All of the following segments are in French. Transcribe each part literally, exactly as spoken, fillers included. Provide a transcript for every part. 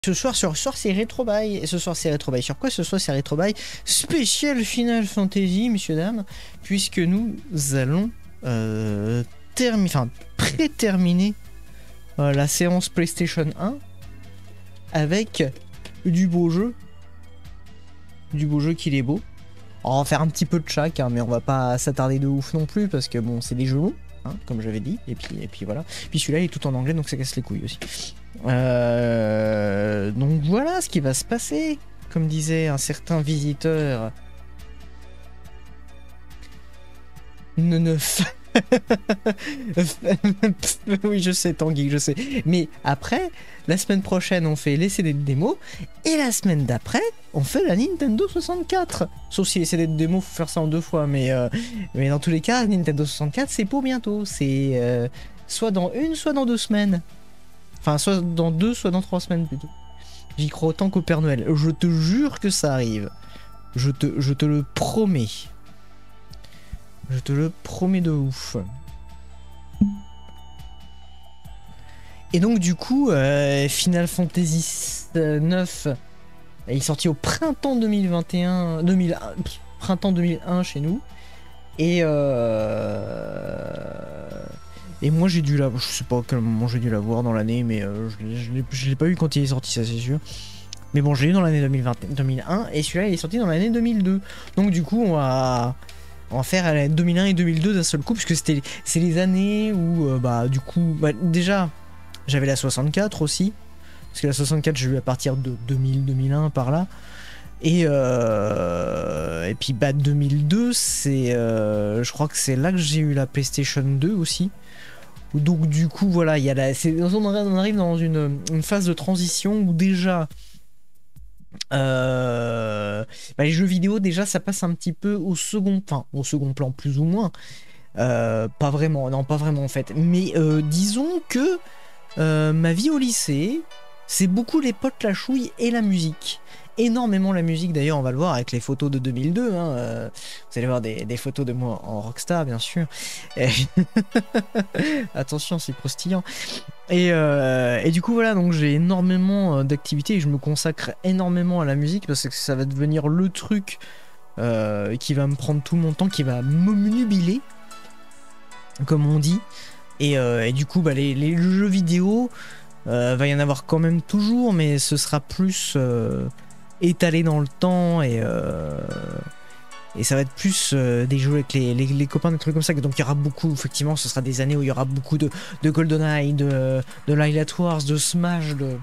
Ce soir, ce soir c'est Retro Buy. Et ce soir c'est Retro Buy sur quoi? Ce soir c'est Retro Buy spécial Final Fantasy, messieurs dames, puisque nous allons euh, terminer, enfin pré-terminer euh, la séance PlayStation un avec du beau jeu, du beau jeu qu'il est beau. On va faire un petit peu de chaque, hein, mais on va pas s'attarder de ouf non plus parce que bon, c'est des jeux longs. Hein, comme j'avais dit, et puis, et puis voilà. Puis celui-là il est tout en anglais donc ça casse les couilles aussi. Euh, donc voilà ce qui va se passer, comme disait un certain visiteur. Ne ne oui je sais Tanguy, je sais. Mais après, la semaine prochaine on fait les C D de démo et la semaine d'après on fait la Nintendo soixante-quatre. Sauf si les C D de démo faut faire ça en deux fois, mais, euh, mais dans tous les cas Nintendo soixante-quatre c'est pour bientôt. C'est euh, soit dans une, soit dans deux semaines. Enfin soit dans deux, soit dans trois semaines plutôt. J'y crois autant qu'au Père Noël. Je te jure que ça arrive. Je te, je te le promets. Je te le promets de ouf. Et donc du coup, euh, Final Fantasy neuf il est sorti au printemps deux mille vingt et un, deux mille un, printemps deux mille un chez nous. Et euh, et moi j'ai dû la, je sais pas à quel moment j'ai dû la voir dans l'année, mais euh, je l'ai pas eu quand il est sorti, ça c'est sûr. Mais bon, je l'ai eu dans l'année deux mille vingt, deux mille un et celui-là il est sorti dans l'année deux mille deux. Donc du coup on va On va faire deux mille un et deux mille deux d'un seul coup, puisque c'était c'est les années où, euh, bah, du coup, bah, déjà, j'avais la soixante-quatre aussi, parce que la soixante-quatre, j'ai eu à partir de deux mille, deux mille un, par là, et, euh, et puis, bah, deux mille deux, c'est, euh, je crois que c'est là que j'ai eu la PlayStation deux aussi, donc, du coup, voilà, il y a la, on arrive dans une, une phase de transition où déjà... Euh, bah les jeux vidéo déjà ça passe un petit peu au second, enfin au second plan plus ou moins, euh, pas vraiment, non pas vraiment en fait, mais euh, disons que euh, ma vie au lycée c'est beaucoup les potes, la chouille et la musique. Énormément la musique d'ailleurs, on va le voir avec les photos de deux mille deux, hein, euh, vous allez voir des, des photos de moi en rockstar bien sûr. Et... attention c'est croustillant. Et, euh, et du coup voilà, donc j'ai énormément d'activités et je me consacre énormément à la musique parce que ça va devenir le truc euh, qui va me prendre tout mon temps, qui va m'obnubiler comme on dit. Et, euh, et du coup bah, les, les jeux vidéo euh, va y en avoir quand même toujours, mais ce sera plus euh, étalé dans le temps et, euh, et ça va être plus euh, des jeux avec les, les, les copains, des trucs comme ça. Donc il y aura beaucoup, effectivement, ce sera des années où il y aura beaucoup de, de GoldenEye, de, de Lylat Wars, de Smash, de,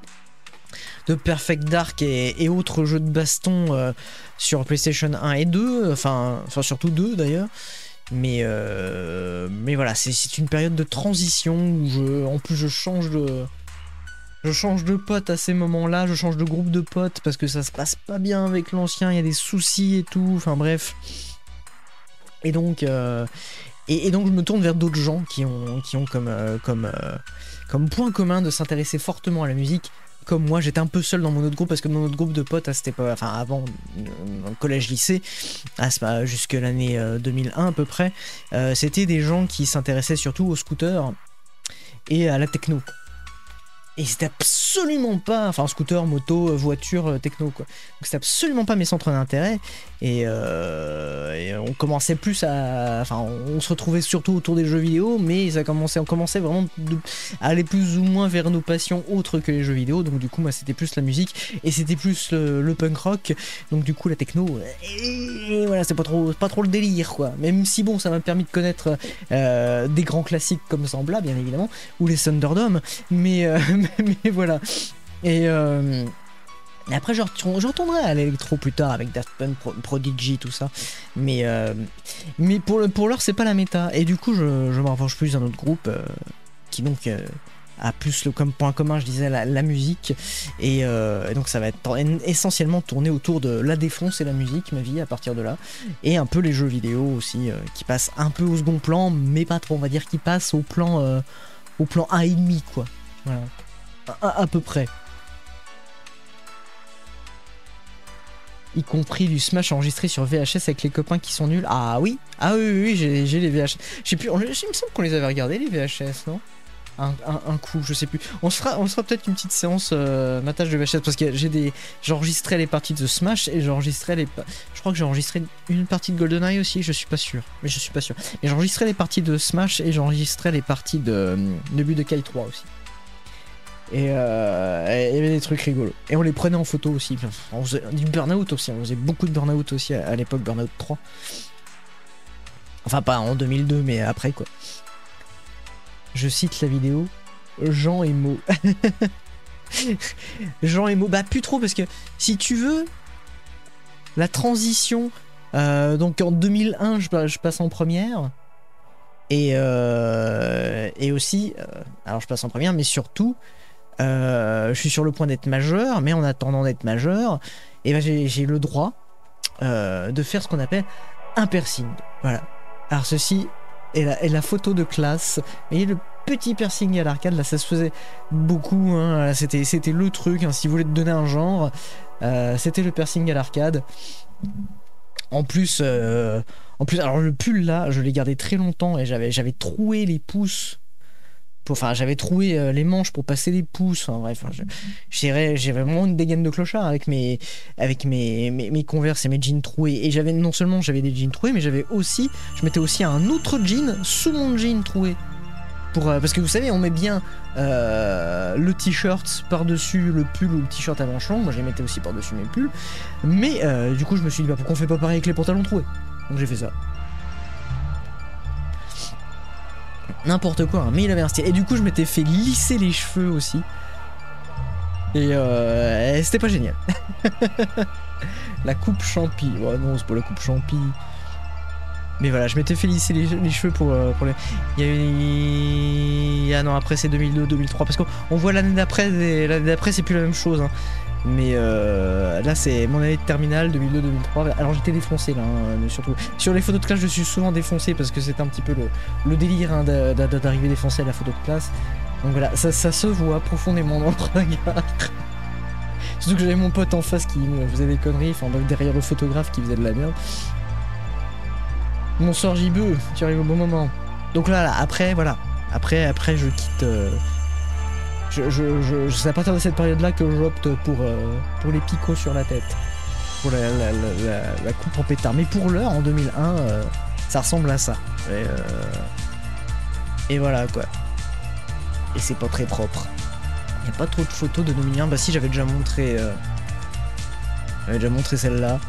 de Perfect Dark et, et autres jeux de baston euh, sur PlayStation un et deux, enfin, enfin surtout deux d'ailleurs. Mais, euh, mais voilà, c'est une période de transition où je, en plus je change de... Je change de pote à ces moments-là, je change de groupe de potes parce que ça se passe pas bien avec l'ancien, il y a des soucis et tout, enfin bref. Et donc, euh, et, et donc je me tourne vers d'autres gens qui ont, qui ont comme, euh, comme, euh, comme point commun de s'intéresser fortement à la musique. Comme moi, j'étais un peu seul dans mon autre groupe parce que mon autre groupe de potes à cette époque, enfin avant euh, collège-lycée, jusque l'année euh, deux mille un à peu près, euh, c'était des gens qui s'intéressaient surtout aux scooters et à la techno. Et c'était absolument pas, enfin scooter, moto, voiture, techno quoi. Donc c'était absolument pas mes centres d'intérêt. Et, euh, et on commençait plus à, enfin on se retrouvait surtout autour des jeux vidéo, mais ça commençait, on commençait vraiment de, à aller plus ou moins vers nos passions autres que les jeux vidéo. Donc du coup moi c'était plus la musique et c'était plus le, le punk rock. Donc du coup la techno, et, et voilà c'est pas trop, pas trop le délire quoi. Même si bon ça m'a permis de connaître euh, des grands classiques comme Zambla bien évidemment ou les Thunderdome, mais euh, mais voilà. Et, euh, et après je, retourne, je retournerai à l'électro plus tard avec Daft Punk, Pro, Prodigy, tout ça. Mais, euh, mais pour, pour l'heure c'est pas la méta. Et du coup je, je me rapproche plus d'un autre groupe euh, qui donc euh, a plus le comme point commun je disais la, la musique. Et, euh, et donc ça va être essentiellement tourné autour de la défonce et la musique, ma vie à partir de là. Et un peu les jeux vidéo aussi euh, qui passent un peu au second plan, mais pas trop, on va dire qui passent au plan, euh, au plan un et demi quoi. Voilà. À, à peu près. Y compris du Smash enregistré sur V H S avec les copains qui sont nuls. Ah oui, ah oui, oui, oui j'ai les V H S. Je sais plus, il me semble qu'on les avait regardés les V H S, non? un, un, un coup, je sais plus. On se fera, on se fera peut-être une petite séance euh, matage de V H S parce que j'ai des, j'enregistrais les parties de Smash et j'enregistrais les, je crois que j'ai enregistré une partie de GoldenEye aussi, je suis pas sûr, mais je suis pas sûr. Et j'enregistrais les parties de Smash et j'enregistrais les parties de de Budokai trois aussi. Et euh, il y avait des trucs rigolos. Et on les prenait en photo aussi. On faisait du burn-out aussi, on faisait beaucoup de burn-out aussi à, à l'époque, burn-out trois. Enfin pas en deux mille deux mais après quoi. Je cite la vidéo, Jean et Mo. Jean et Mo, bah plus trop parce que si tu veux, la transition, euh, donc en deux mille un je, je passe en première, et, euh, et aussi, euh, alors je passe en première mais surtout, euh, je suis sur le point d'être majeur, mais en attendant d'être majeur, et ben j'ai, j'ai le droit euh, de faire ce qu'on appelle un piercing, voilà. Alors ceci est la, est la photo de classe. Vous voyez le petit piercing à l'arcade, là ça se faisait beaucoup, hein. C'était, c'était le truc, hein. Si vous voulez te donner un genre, euh, c'était le piercing à l'arcade. En plus, euh, en plus, alors le pull là, je l'ai gardé très longtemps et j'avais, j'avais troué les pouces. Enfin, j'avais troué euh, les manches pour passer les pouces. Enfin, bref, je, j'ai, j'ai vraiment une dégaine de clochard avec mes, avec mes, mes, mes Converse et mes jeans troués. Et j'avais non seulement j'avais des jeans troués, mais j'avais aussi, je mettais aussi un autre jean sous mon jean troué. Pour, euh, parce que vous savez, on met bien euh, le t-shirt par-dessus le pull ou le t-shirt à manches longues. Moi, je les mettais aussi par-dessus mes pulls. Mais euh, du coup, je me suis dit, bah, pourquoi on fait pas pareil avec les pantalons troués? Donc j'ai fait ça. N'importe quoi, hein. Mais il avait un style. Et du coup, je m'étais fait lisser les cheveux aussi. Et, euh, et c'était pas génial. La coupe champi. Ouais, non, c'est pas la coupe champi. Mais voilà, je m'étais fait lisser les, les cheveux pour, euh, pour les. Il y a eu. Ah non, après c'est deux mille deux, deux mille trois. Parce qu'on voit l'année d'après. L'année d'après, c'est plus la même chose. Hein. Mais euh, là, c'est mon année de terminale, deux mille deux, deux mille trois. Alors j'étais défoncé là, hein, surtout. Sur les photos de classe, je suis souvent défoncé parce que c'est un petit peu le, le délire hein, d'arriver défoncé à la photo de classe. Donc voilà, ça, ça se voit profondément dans le regard. Surtout que j'avais mon pote en face qui me faisait des conneries, enfin derrière le photographe qui faisait de la merde. Bonsoir J B, tu arrives au bon moment. Donc là, là après, voilà. Après, après, je quitte. Euh, je, je, je, c'est à partir de cette période-là que j'opte pour, euh, pour les picots sur la tête. Pour la, la, la, la, la coupe en pétard. Mais pour l'heure, en deux mille un, euh, ça ressemble à ça. Et, euh, et voilà quoi. Et c'est pas très propre. Il n'y a pas trop de photos de deux mille un. Bah si, j'avais déjà montré. Euh, j'avais déjà montré celle-là.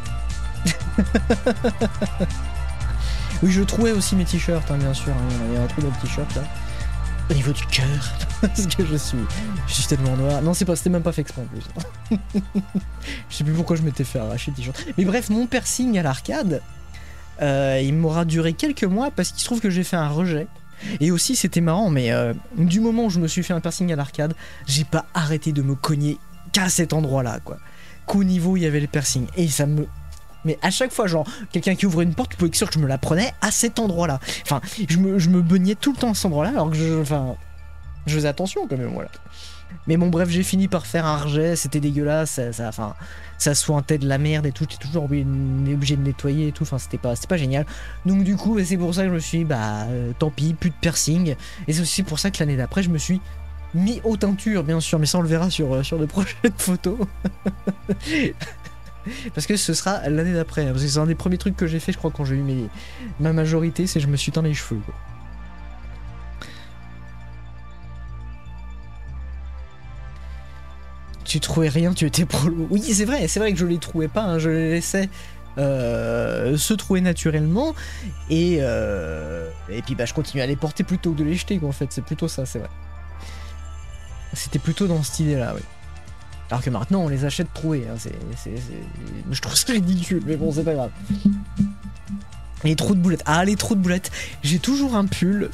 Oui, je trouvais aussi mes t-shirts, hein, bien sûr. Hein. Il y a un trou dans le t-shirt là. Au niveau du cœur, parce que je suis, je suis tellement noir. Non, c'est pas, c'était même pas fait exprès en plus. Je sais plus pourquoi je m'étais fait arracher le t-shirt. Mais bref, mon piercing à l'arcade, euh, il m'aura duré quelques mois parce qu'il se trouve que j'ai fait un rejet. Et aussi, c'était marrant, mais euh, du moment où je me suis fait un piercing à l'arcade, j'ai pas arrêté de me cogner qu'à cet endroit-là, quoi. Qu'au niveau où il y avait le piercing. Et ça me... Mais à chaque fois, genre, quelqu'un qui ouvrait une porte, tu pouvais être sûr que je me la prenais à cet endroit-là. Enfin, je me, je me baignais tout le temps à cet endroit-là, alors que je... Enfin, je faisais attention quand même, voilà. Mais bon, bref, j'ai fini par faire un rejet, c'était dégueulasse, ça, ça, enfin, ça sointait de la merde et tout, j'étais toujours obligé de nettoyer et tout, enfin, c'était pas, c'était pas génial. Donc du coup, c'est pour ça que je me suis dit, bah, euh, tant pis, plus de piercing. Et c'est aussi pour ça que l'année d'après, je me suis mis aux teintures, bien sûr, mais ça on le verra sur, sur de prochaines photos. Parce que ce sera l'année d'après, parce que c'est un des premiers trucs que j'ai fait, je crois, quand j'ai eu mes, ma majorité, c'est que je me suis teint les cheveux, quoi. Tu trouvais rien, tu étais prolo. Oui, c'est vrai, c'est vrai que je les trouvais pas, hein, je les laissais euh, se trouver naturellement, et, euh, et puis bah, je continuais à les porter plutôt que de les jeter, quoi, en fait, c'est plutôt ça, c'est vrai. C'était plutôt dans cette idée-là, oui. Alors que maintenant, on les achète troués, hein, c'est, c'est, c'est... je trouve ça ridicule, mais bon, c'est pas grave. Les trous de boulettes, ah, les trous de boulettes, j'ai toujours un pull...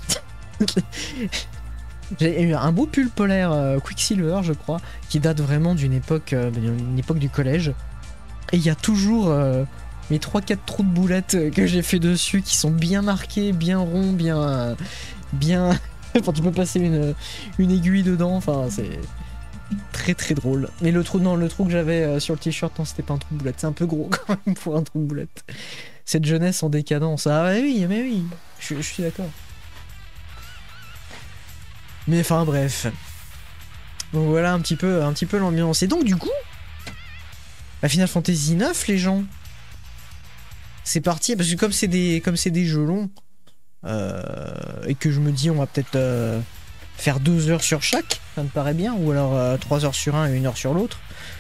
J'ai eu un beau pull polaire euh, Quicksilver, je crois, qui date vraiment d'une époque, euh, d'une époque du collège. Et il y a toujours euh, mes trois quatre trous de boulettes que j'ai fait dessus, qui sont bien marqués, bien ronds, bien... Euh, bien... enfin, tu peux passer une, une aiguille dedans, enfin, c'est très très drôle. Mais le trou, non, le trou que j'avais euh, sur le t-shirt, non, c'était pas un trou de boulette, c'est un peu gros quand même pour un trou de boulette. Cette jeunesse en décadence, ah ouais, oui, mais oui, je, je suis d'accord. Mais enfin bref. Donc voilà un petit peu, un petit peu l'ambiance. Et donc du coup, la Final Fantasy neuf, les gens, c'est parti. Parce que comme c'est des, comme c'est des jeux longs, euh, et que je me dis on va peut-être euh, faire deux heures sur chaque, ça me paraît bien, ou alors euh, trois heures sur un et une heure sur l'autre.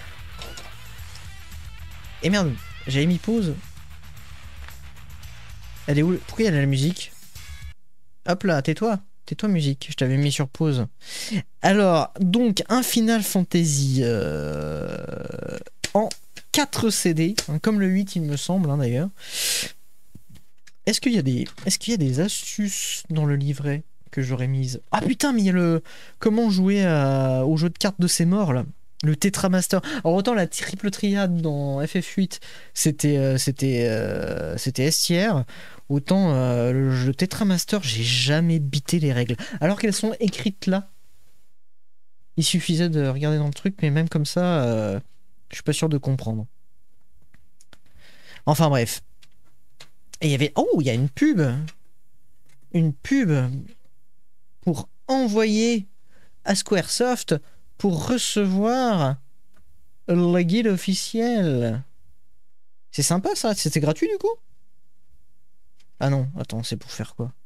Et merde, j'avais mis pause. Elle est où? Pourquoi il y a de la musique? Hop là, tais-toi. Tais-toi musique, je t'avais mis sur pause. Alors, donc, un Final Fantasy euh, en quatre C D, hein, comme le huit il me semble hein, d'ailleurs. Est-ce qu'il y a des, est-ce qu'il y a des astuces dans le livret que j'aurais mises? Ah putain, mais il y a le... Comment jouer à... au jeu de cartes de ces morts là? Le Tetramaster. Alors autant la triple triade dans F F huit, c'était euh, c'était euh, c'était S tiers, autant euh, le jeu Tetramaster, j'ai jamais bité les règles. Alors qu'elles sont écrites là. Il suffisait de regarder dans le truc, mais même comme ça, euh, je suis pas sûr de comprendre. Enfin bref. Et il y avait... Oh, il y a une pub. Une pub pour envoyer à Squaresoft pour recevoir le guide officiel. C'est sympa ça, c'était gratuit du coup? Ah non, attends, c'est pour faire quoi?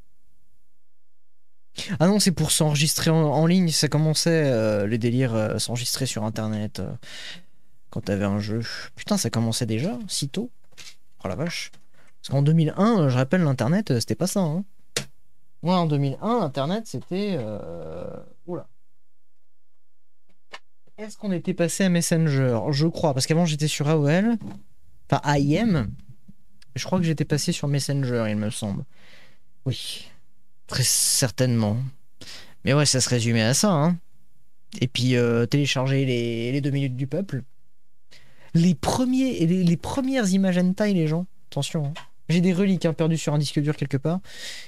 Ah non, c'est pour s'enregistrer en, en ligne, ça commençait euh, les délires euh, s'enregistrer sur internet euh, quand t'avais un jeu. Putain, ça commençait déjà, si tôt. Oh la vache. Parce qu'en deux mille un, je rappelle, l'internet, euh, c'était pas ça. Hein. Moi, en deux mille un, internet, c'était... Euh... Oula. Est-ce qu'on était passé à Messenger? Je crois, parce qu'avant j'étais sur A O L, enfin A I M. Je crois que j'étais passé sur Messenger, il me semble. Oui, très certainement. Mais ouais, ça se résumait à ça. Hein. Et puis euh, télécharger les, les deux minutes du peuple. Les premiers, les, les premières images hentai, les gens. Attention. Hein. J'ai des reliques hein, perdues sur un disque dur quelque part.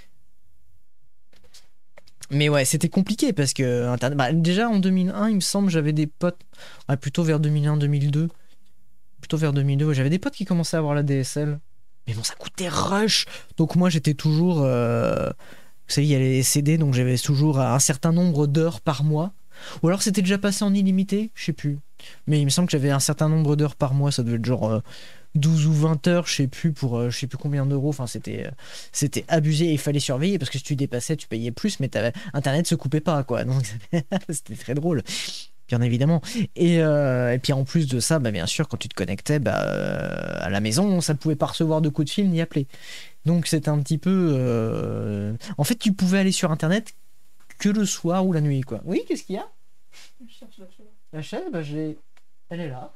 Mais ouais, c'était compliqué parce que Internet... bah, déjà en deux mille un, il me semble, j'avais des potes, ah, plutôt vers deux mille un deux mille deux, plutôt vers deux mille deux, j'avais des potes qui commençaient à avoir la D S L. Mais bon, ça coûtait rush. Donc moi, j'étais toujours, euh... vous savez, il y a les C D, donc j'avais toujours un certain nombre d'heures par mois. Ou alors c'était déjà passé en illimité, je sais plus. Mais il me semble que j'avais un certain nombre d'heures par mois, ça devait être genre euh, douze ou vingt heures, je sais plus, pour euh, je sais plus combien d'euros. Enfin, c'était euh, c'était abusé et il fallait surveiller parce que si tu dépassais, tu payais plus, mais t'avais... Internet se coupait pas, quoi. Donc c'était très drôle, bien évidemment. Et, euh, et puis en plus de ça, bah, bien sûr, quand tu te connectais bah, euh, à la maison, ça ne pouvait pas recevoir de coups de fil ni appeler. Donc c'était un petit peu. Euh... En fait, tu pouvais aller sur Internet que le soir ou la nuit, quoi. Oui, qu'est-ce qu'il y a? Je cherche la chaise. La chaise, bah, je l'ai... Elle est là.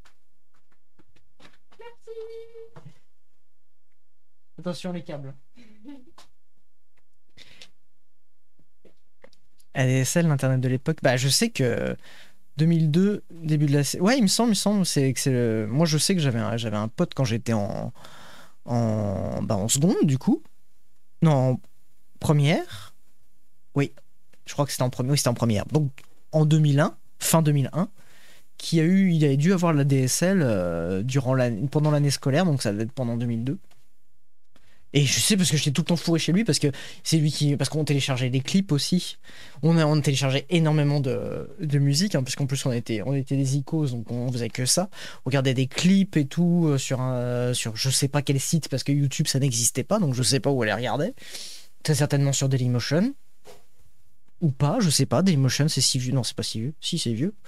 Merci. Attention les câbles. A D S L, l'internet de l'époque. Bah, je sais que deux mille deux, début de la... Ouais, il me semble, il me semble, c'est que c'est le... Moi, je sais que j'avais un, j'avais un pote quand j'étais en... En... Bah, en seconde, du coup. Non, en première. Oui, je crois que c'était en première. Oui, c'était en première. Donc, en deux mille un, fin deux mille un, qui a eu... Il avait dû avoir la D S L euh, durant la... pendant l'année scolaire, donc ça devait être pendant deux mille deux. Et je sais parce que j'étais tout le temps fourré chez lui parce que c'est lui qui parce qu'on téléchargeait des clips aussi. On a on téléchargeait énormément de, de musique hein, parce qu'en plus on était on était des icos donc on faisait que ça. On regardait des clips et tout euh, sur un sur je sais pas quel site parce que YouTube ça n'existait pas donc je sais pas où aller regarder. Très certainement sur Dailymotion ou pas, je sais pas. Dailymotion c'est si vieux non c'est pas si vieux. Si c'est vieux.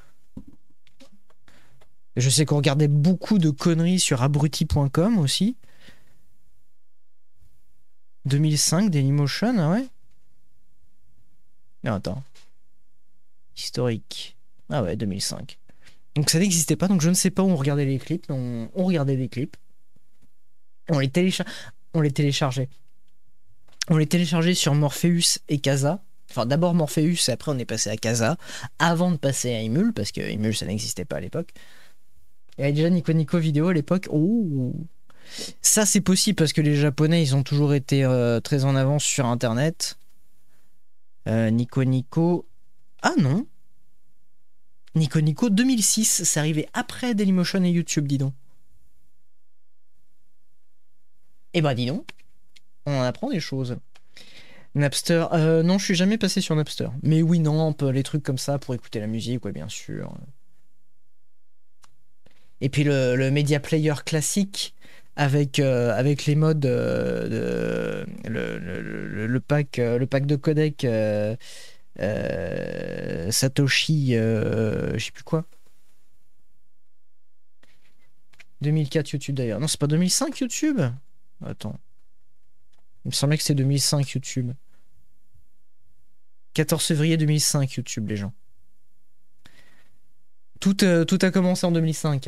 Je sais qu'on regardait beaucoup de conneries sur abruti point com aussi. deux mille cinq, Dailymotion, ah ouais? Non, attends. Historique. Ah ouais, deux mille cinq. Donc ça n'existait pas, donc je ne sais pas où on regardait les clips, mais on, on regardait des clips. On les, télécha on les téléchargeait. On les téléchargeait sur Morpheus et Casa. Enfin, d'abord Morpheus, et après on est passé à Casa, avant de passer à Emule, parce que Emule ça n'existait pas à l'époque. Il y avait déjà Nico Nico Vidéo à l'époque. Oh! Ça, c'est possible parce que les Japonais, ils ont toujours été euh, très en avance sur Internet. Euh, Nico Nico... Ah non. Nico Nico deux mille six, c'est arrivé après Dailymotion et YouTube, dis donc. Eh ben, dis donc. On en apprend des choses. Napster, euh, non, je suis jamais passé sur Napster. Mais oui, non, on peut- les trucs comme ça pour écouter la musique, ouais, bien sûr. Et puis le, le Media Player classique avec, euh, avec les modes, euh, de, le, le, le- le pack, euh, le pack de codec, euh, euh, Satoshi, euh, je sais plus quoi. deux mille quatre YouTube d'ailleurs. Non, c'est pas deux mille cinq YouTube? Attends. Il me semblait que c'était deux mille cinq YouTube. quatorze février deux mille cinq YouTube, les gens. Tout, euh, tout a commencé en deux mille cinq.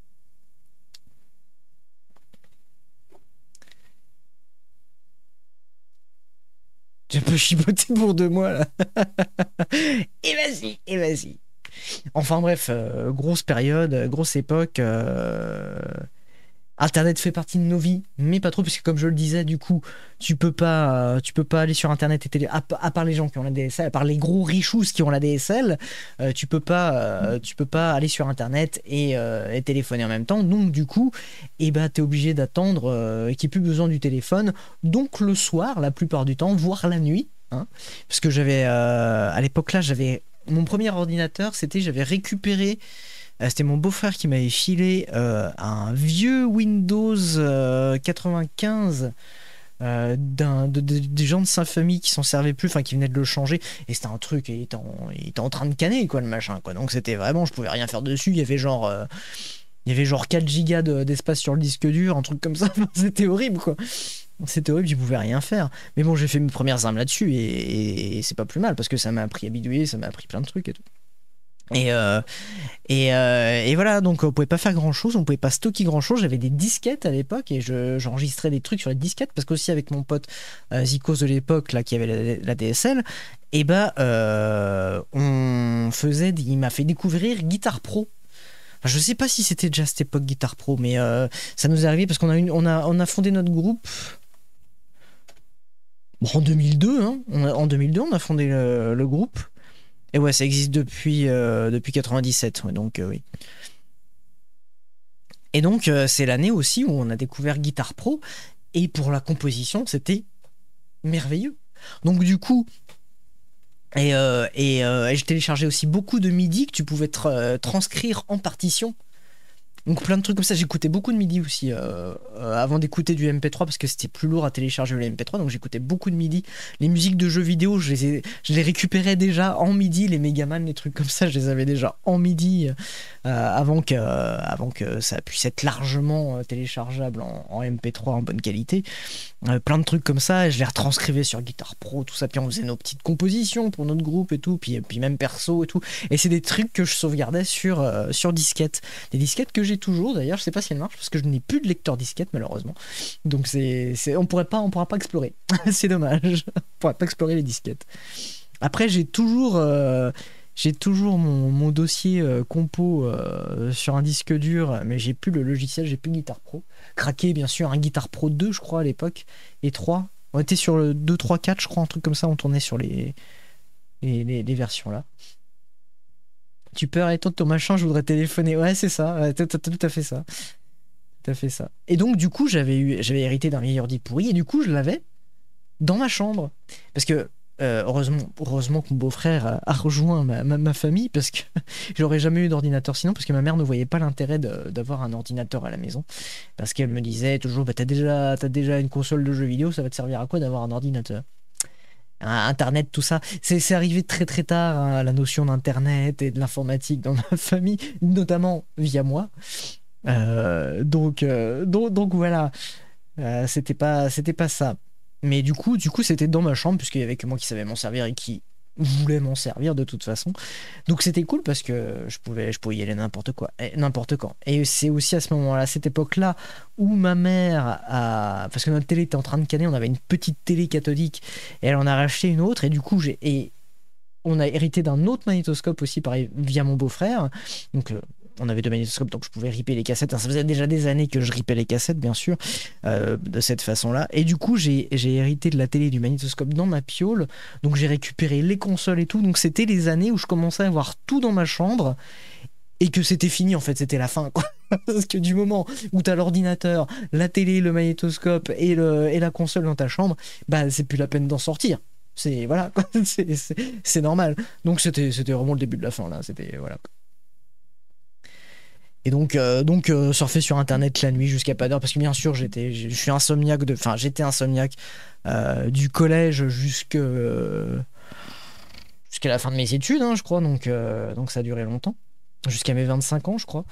J'ai un peu chipoté pour deux mois là. Et vas-y, et vas-y. Enfin bref, euh, grosse période, euh, grosse époque. euh, Internet fait partie de nos vies, mais pas trop, puisque comme je le disais, du coup, tu peux pas, euh, tu peux pas aller sur Internet et télé, à, à part les gens qui ont la D S L, à part les gros richous qui ont la D S L, euh, tu peux pas, euh, tu peux pas aller sur Internet et, euh, et téléphoner en même temps. Donc du coup, eh ben, t'es obligé d'attendre euh, qu'il n'y ait plus besoin du téléphone. Donc le soir, la plupart du temps, voire la nuit, hein, parce que j'avais, euh, à l'époque là, j'avais mon premier ordinateur, c'était, j'avais récupéré. Euh, C'était mon beau-frère qui m'avait filé euh, un vieux Windows euh, quatre-vingt-quinze euh, d'un, de- de- des gens de sa famille qui s'en servaient plus, enfin qui venaient de le changer. Et c'était un truc, il était, en, il était en train de canner, quoi, le machin, quoi. Donc c'était vraiment, je pouvais rien faire dessus. Il y avait genre, euh, il y avait genre quatre gigas de- d'espace sur le disque dur, un truc comme ça. C'était horrible, quoi. C'était horrible, j'y pouvais rien faire. Mais bon, j'ai fait mes premières armes là-dessus et, et- et c'est pas plus mal parce que ça m'a appris à bidouiller, ça m'a appris plein de trucs et tout. Et, euh, et, euh, et voilà, donc on pouvait pas faire grand chose, on pouvait pas stocker grand chose. J'avais des disquettes à l'époque et je- j'enregistrais des trucs sur les disquettes parce qu'aussi avec mon pote euh, Zikos de l'époque là qui avait la, la D S L, et bah euh, on faisait, il m'a fait découvrir Guitar Pro. Enfin, je sais pas si c'était déjà à cette époque Guitar Pro, mais euh, ça nous est arrivé parce qu'on a, une, on a, on a fondé notre groupe bon, en deux mille deux. Hein. On a- en deux mille deux, on a fondé le, le groupe. Et ouais, ça existe depuis, euh, depuis quatre-vingt-dix-sept, ouais, donc euh, oui. Et donc, euh, c'est l'année aussi où on a découvert Guitar Pro. Et pour la composition, c'était merveilleux. Donc, du coup, et, euh, et, euh, et je téléchargeais aussi beaucoup de MIDI que tu pouvais tra- euh, transcrire en partition. Donc plein de trucs comme ça, j'écoutais beaucoup de MIDI aussi euh, euh, avant d'écouter du M P trois parce que c'était plus lourd à télécharger le M P trois, donc j'écoutais beaucoup de MIDI. Les musiques de jeux vidéo, je les, ai- je les récupérais déjà en MIDI, les Megaman, les trucs comme ça, je les avais déjà en MIDI euh, avant que, euh, avant que ça puisse être largement euh, téléchargeable en, en M P trois en bonne qualité. Euh, plein de trucs comme ça, et je les retranscrivais sur Guitar Pro, tout ça, puis on faisait nos petites compositions pour notre groupe et tout, puis, puis même perso et tout. Et c'est des trucs que je sauvegardais sur, euh, sur disquette. Des disquettes que j'ai toujours d'ailleurs, je sais pas si elles marchent parce que je n'ai plus de lecteur disquette malheureusement. Donc c'est, c'est, on pourrait pas, on pourra pas explorer. C'est dommage. On pourra pas explorer les disquettes. Après j'ai toujours, euh, j'ai toujours mon, mon dossier euh, compo euh, sur un disque dur, mais j'ai plus le logiciel, j'ai plus Guitar Pro. Craqué bien sûr, un Guitar Pro deux je crois à l'époque et trois. On était sur le deux, trois, quatre je crois, un truc comme ça, on tournait sur les, les, les, les versions là. Tu peux arrêter ton machin, je voudrais téléphoner. Ouais, c'est ça, ouais, t'as- t'as tout à fait ça. Tout à fait ça. Et donc, du coup, j'avais eu, j'avais hérité d'un vieil ordi pourri, et du coup, je l'avais dans ma chambre. Parce que, euh, heureusement, heureusement que mon beau-frère a, a rejoint ma, ma- ma famille, parce que j'aurais jamais eu d'ordinateur sinon, parce que ma mère ne voyait pas l'intérêt de- d'avoir un ordinateur à la maison. Parce qu'elle me disait toujours, bah, t'as déjà, t'as déjà une console de jeux vidéo, ça va te servir à quoi d'avoir un ordinateur? Hein, Internet, tout ça, c'est c'est arrivé très très tard, hein, la notion d'Internet et de l'informatique dans ma famille, notamment via moi. Euh, donc, euh, donc, donc voilà, Euh, c'était pas, c'était pas ça. Mais du coup, du coup, c'était dans ma chambre puisqu'il y avait que moi qui savais m'en servir et qui voulait m'en servir de toute façon. Donc c'était cool parce que je pouvais, je pouvais y aller n'importe quoi, et n'importe quand. Et c'est aussi à ce moment-là, à cette époque-là, où ma mère a, parce que notre télé était en train de canner, on avait une petite télé cathodique et elle en a racheté une autre et du coup j'ai et on a hérité d'un autre magnétoscope aussi, pareil, via mon beau-frère. Donc, euh, on avait deux magnétoscopes, donc je pouvais ripper les cassettes. Ça faisait déjà des années que je ripais les cassettes, bien sûr, euh, de cette façon-là. Et du coup, j'ai j'ai hérité de la télé et du magnétoscope dans ma piole. Donc, j'ai récupéré les consoles et tout. Donc, c'était les années où je commençais à avoir tout dans ma chambre et que c'était fini, en fait. C'était la fin, quoi. Parce que du moment où t'as l'ordinateur, la télé, le magnétoscope et, le, et la console dans ta chambre, bah, c'est plus la peine d'en sortir. C'est voilà, quoi. C'est- c'est c'est normal. Donc c'était c'était vraiment le début de la fin là. C'était voilà. Et donc euh, donc euh, surfer sur internet la nuit jusqu'à pas d'heure parce que bien sûr j'étais je suis insomniaque de enfin j'étais insomniaque euh, du collège jusque euh, jusqu'à la fin de mes études hein, je crois donc euh, donc ça a duré longtemps jusqu'à mes vingt-cinq ans je crois.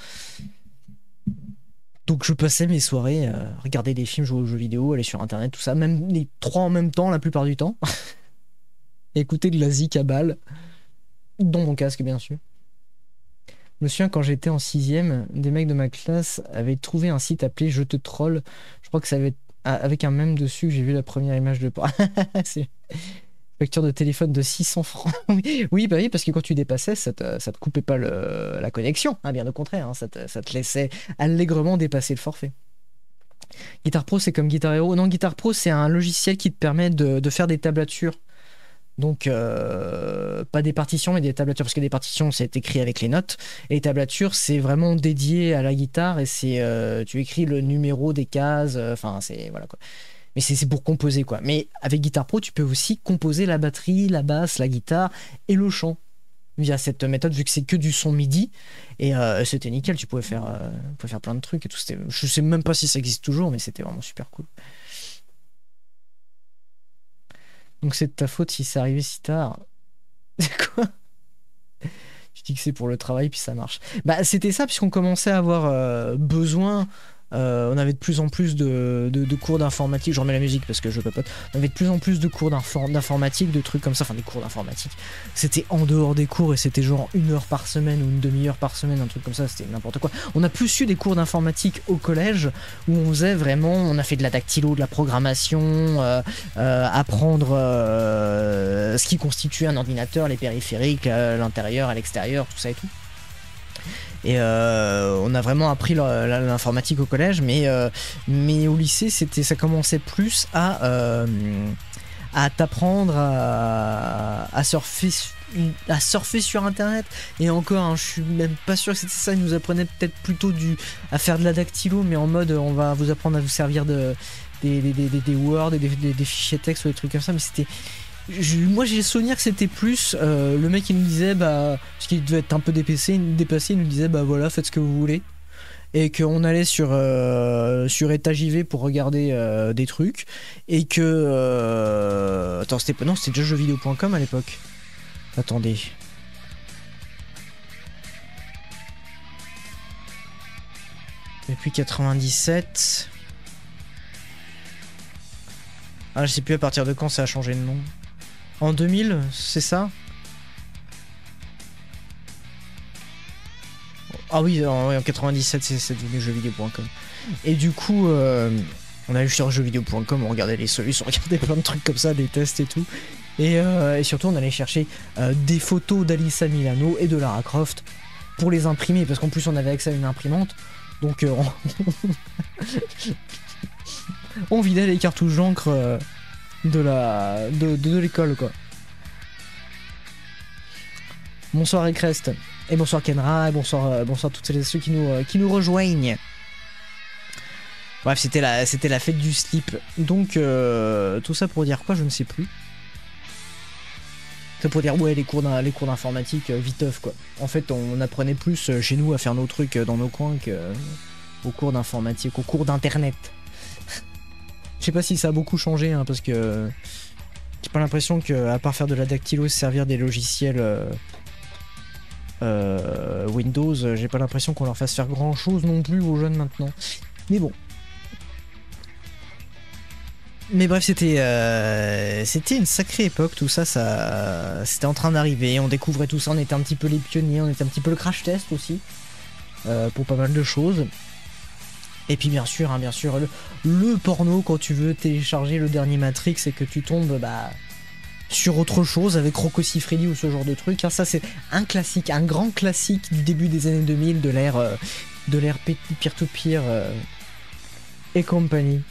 Donc je passais mes soirées euh, regarder des films, jouer aux jeux vidéo, aller sur internet, tout ça, même les trois en même temps la plupart du temps. Écouter de la zik à balle, dans mon casque bien sûr. Je me souviens quand j'étais en sixième, des mecs de ma classe avaient trouvé un site appelé Je te troll. Je crois que ça avait être- ah, avec un mème dessus que j'ai vu la première image de c'est facture de téléphone de six cents francs. Oui, oui, bah oui, parce que quand tu dépassais, ça te, ça te coupait pas le- la connexion, hein, bien au contraire, hein, ça te, ça te laissait allègrement dépasser le forfait. Guitar Pro, c'est comme Guitar Hero. Non, Guitar Pro, c'est un logiciel qui te permet de, de faire des tablatures. Donc, euh, pas des partitions, mais des tablatures. Parce que des partitions, c'est écrit avec les notes. Et les tablatures, c'est vraiment dédié à la guitare. Et c'est, euh, tu écris le numéro des cases. euh, Enfin, c'est, voilà quoi. Mais c'est c'est pour composer, quoi. Mais avec Guitar Pro, tu peux aussi composer la batterie, la basse, la guitare et le chant via cette méthode, vu que c'est que du son MIDI. Et euh, c'était nickel, tu pouvais faire, euh, tu pouvais faire plein de trucs et tout. C'était- Je sais même pas si ça existe toujours, mais c'était vraiment super cool. Donc c'est de ta faute si c'est arrivé si tard. Quoi? Je dis que c'est pour le travail, puis ça marche. Bah, c'était ça, puisqu'on commençait à avoir euh, besoin. Euh, on avait de plus en plus de, de- de cours d'informatique. Je remets la musique parce que je papote. On avait de plus en plus de cours d'infor- d'informatique, de trucs comme ça. Enfin, des cours d'informatique. C'était en dehors des cours et c'était genre une heure par semaine ou une demi-heure par semaine, un truc comme ça. C'était n'importe quoi. On a plus eu des cours d'informatique au collège où on faisait vraiment. On a fait de la dactylo, de la programmation, euh, euh, apprendre euh, ce qui constitue un ordinateur, les périphériques, euh, l'intérieur, à l'extérieur, tout ça et tout. Et euh, on a vraiment appris le- la- l'informatique au collège, mais, euh, mais au lycée, c'était, ça commençait plus à, euh, à t'apprendre à, à surfer, su- à surfer sur Internet. Et encore, hein, je suis même pas sûr que c'était ça. Ils nous apprenaient peut-être plutôt du, à faire de la dactylo, mais en mode on va vous apprendre à vous servir de, des, des, des, des- des Word et des, des- des fichiers texte ou des trucs comme ça. Mais c'était je- moi j'ai le souvenir que c'était plus euh, le mec qui nous disait bah parce qu'il devait être un peu dépassé, dépassé, il nous disait bah voilà faites ce que vous voulez et qu'on allait sur euh, sur état J V pour regarder euh, des trucs et que euh, attends c'était non c'était déjà jeuxvideo point com à l'époque. Attendez. Depuis quatre-vingt-dix-sept. Ah je sais plus à partir de quand ça a changé de nom. En deux mille, c'est ça? Ah oui, en, ouais, en quatre-vingt-dix-sept, c'est c'est devenu jeuxvideo point com. Et du coup, euh, on allait sur jeuxvideo point com, on regardait les solutions, on regardait plein de trucs comme ça, des tests et tout. Et, euh, et surtout, on allait chercher euh, des photos d'Alyssa Milano et de Lara Croft pour les imprimer, parce qu'en plus, on avait accès à une imprimante. Donc, euh, on... on vidait les cartouches d'encre euh, de la de, de, de l'école, quoi. Bonsoir Ecrest, et bonsoir Kenra, et bonsoir, euh, bonsoir toutes celles et ceux qui nous, euh, qui nous rejoignent. Bref, c'était la, c'était la fête du slip. Donc, euh, tout ça pour dire quoi, je ne sais plus. C'est pour dire, ouais, les cours d'in- les cours d'informatique, euh, viteuf, quoi. En fait, on apprenait plus euh, chez nous à faire nos trucs euh, dans nos coins que euh, aux cours d'informatique, aux cours d'internet. Je sais pas si ça a beaucoup changé, hein, parce que euh, j'ai pas l'impression que, à part faire de la dactylo, se servir des logiciels euh, euh, Windows, euh, j'ai pas l'impression qu'on leur fasse faire grand chose non plus aux jeunes maintenant. Mais bon. Mais bref, c'était euh, c'était une sacrée époque, tout ça, ça c'était en train d'arriver, on découvrait tout ça, on était un petit peu les pionniers, on était un petit peu le crash test aussi, euh, pour pas mal de choses. Et puis bien sûr, hein, bien sûr, le, le porno quand tu veux télécharger le dernier Matrix et que tu tombes bah, sur autre chose avec Rocco Siffredi ou ce genre de truc, hein, ça c'est un classique, un grand classique du début des années deux mille, de l'ère euh, de l'ère peer-to-peer euh, et compagnie.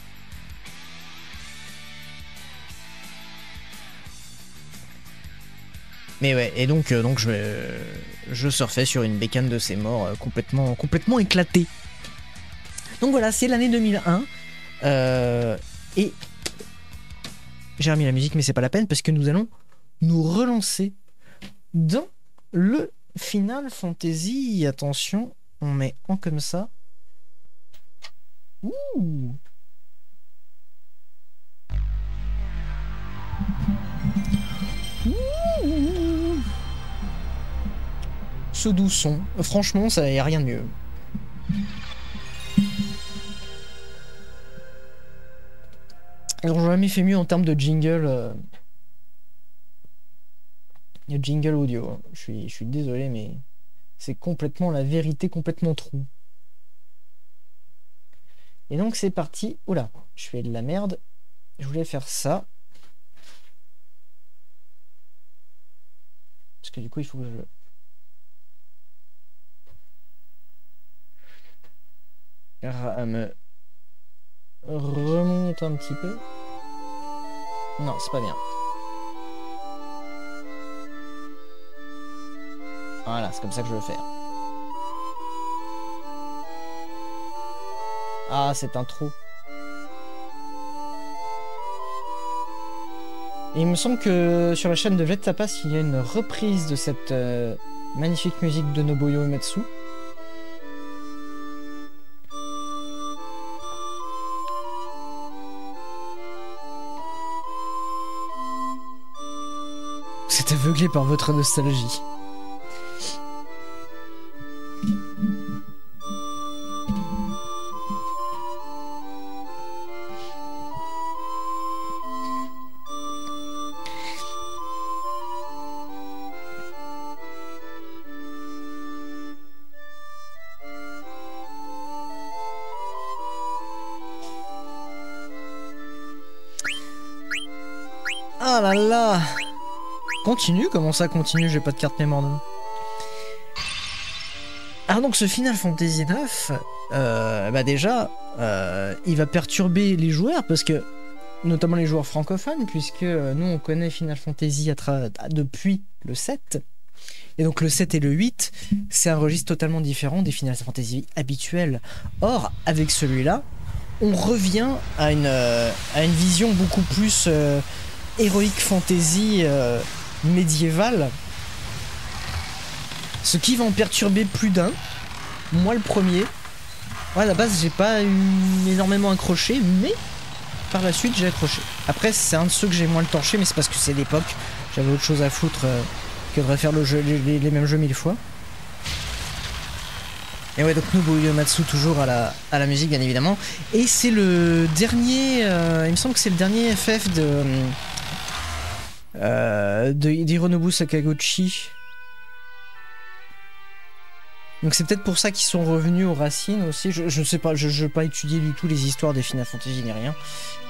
Mais ouais, et donc, euh, donc je, je surfais sur une bécane de ces morts euh, complètement, complètement éclatée. Donc voilà, c'est l'année deux mille un. Euh, et j'ai remis la musique, mais c'est pas la peine parce que nous allons nous relancer dans le Final Fantasy. Attention, on met en comme ça. Ouh. Ouh. Ce doux son, franchement, ça y a rien de mieux. Alors, j'aurais jamais fait mieux en termes de jingle. Euh... Jingle audio. Je suis, je suis désolé, mais c'est complètement la vérité, complètement true. Et donc, c'est parti. Oula, je fais de la merde. Je voulais faire ça. Parce que du coup, il faut que je... me remonte un petit peu. Non, c'est pas bien. Voilà, c'est comme ça que je veux faire. Ah, c'est un trou. Et il me semble que sur la chaîne de Jet Tapas, il y a une reprise de cette euh, magnifique musique de Nobuyo Uematsu. Vous êtes aveuglé par votre nostalgie. Ah là là. Continue, comment ça continue? J'ai pas de carte mémoire dedans. Alors donc ce Final Fantasy neuf, euh, bah déjà, euh, il va perturber les joueurs parce que, notamment les joueurs francophones, puisque nous on connaît Final Fantasy à tra depuis le sept. Et donc le sept et le huit, c'est un registre totalement différent des Final Fantasy habituels. Or, avec celui-là, on revient à une, euh, à une vision beaucoup plus euh, héroïque fantasy euh, médiévale. Ce qui va en perturber plus d'un. Moi le premier. Ouais, à la base j'ai pas eu énormément accroché, mais par la suite j'ai accroché. Après c'est un de ceux que j'ai moins le torché, mais c'est parce que c'est l'époque. J'avais autre chose à foutre euh, que de refaire le jeu, les, les mêmes jeux mille fois. Et ouais, donc Nobuo Uematsu toujours à la, à la musique bien évidemment. Et c'est le dernier, euh, il me semble que c'est le dernier F F de euh, de d'Hironobu Sakaguchi. Donc c'est peut-être pour ça qu'ils sont revenus aux racines aussi. Je, je sais pas, je ne vais pas étudier du tout les histoires des Final Fantasy ni rien.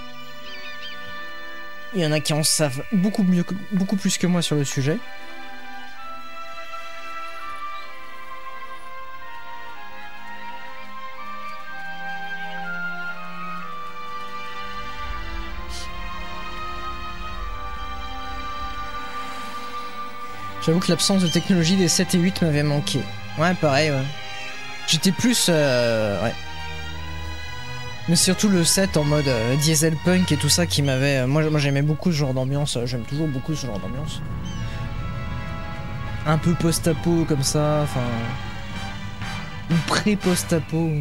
Il y en a qui en savent beaucoup mieux, que, beaucoup plus que moi sur le sujet. J'avoue que l'absence de technologie des sept et huit m'avait manqué. Ouais, pareil, ouais. J'étais plus... Euh, ouais. Mais surtout le sept en mode euh, diesel punk et tout ça qui m'avait... Euh, moi, moi j'aimais beaucoup ce genre d'ambiance. J'aime toujours beaucoup ce genre d'ambiance. Un peu post-apo comme ça, enfin... Ou pré-post-apo.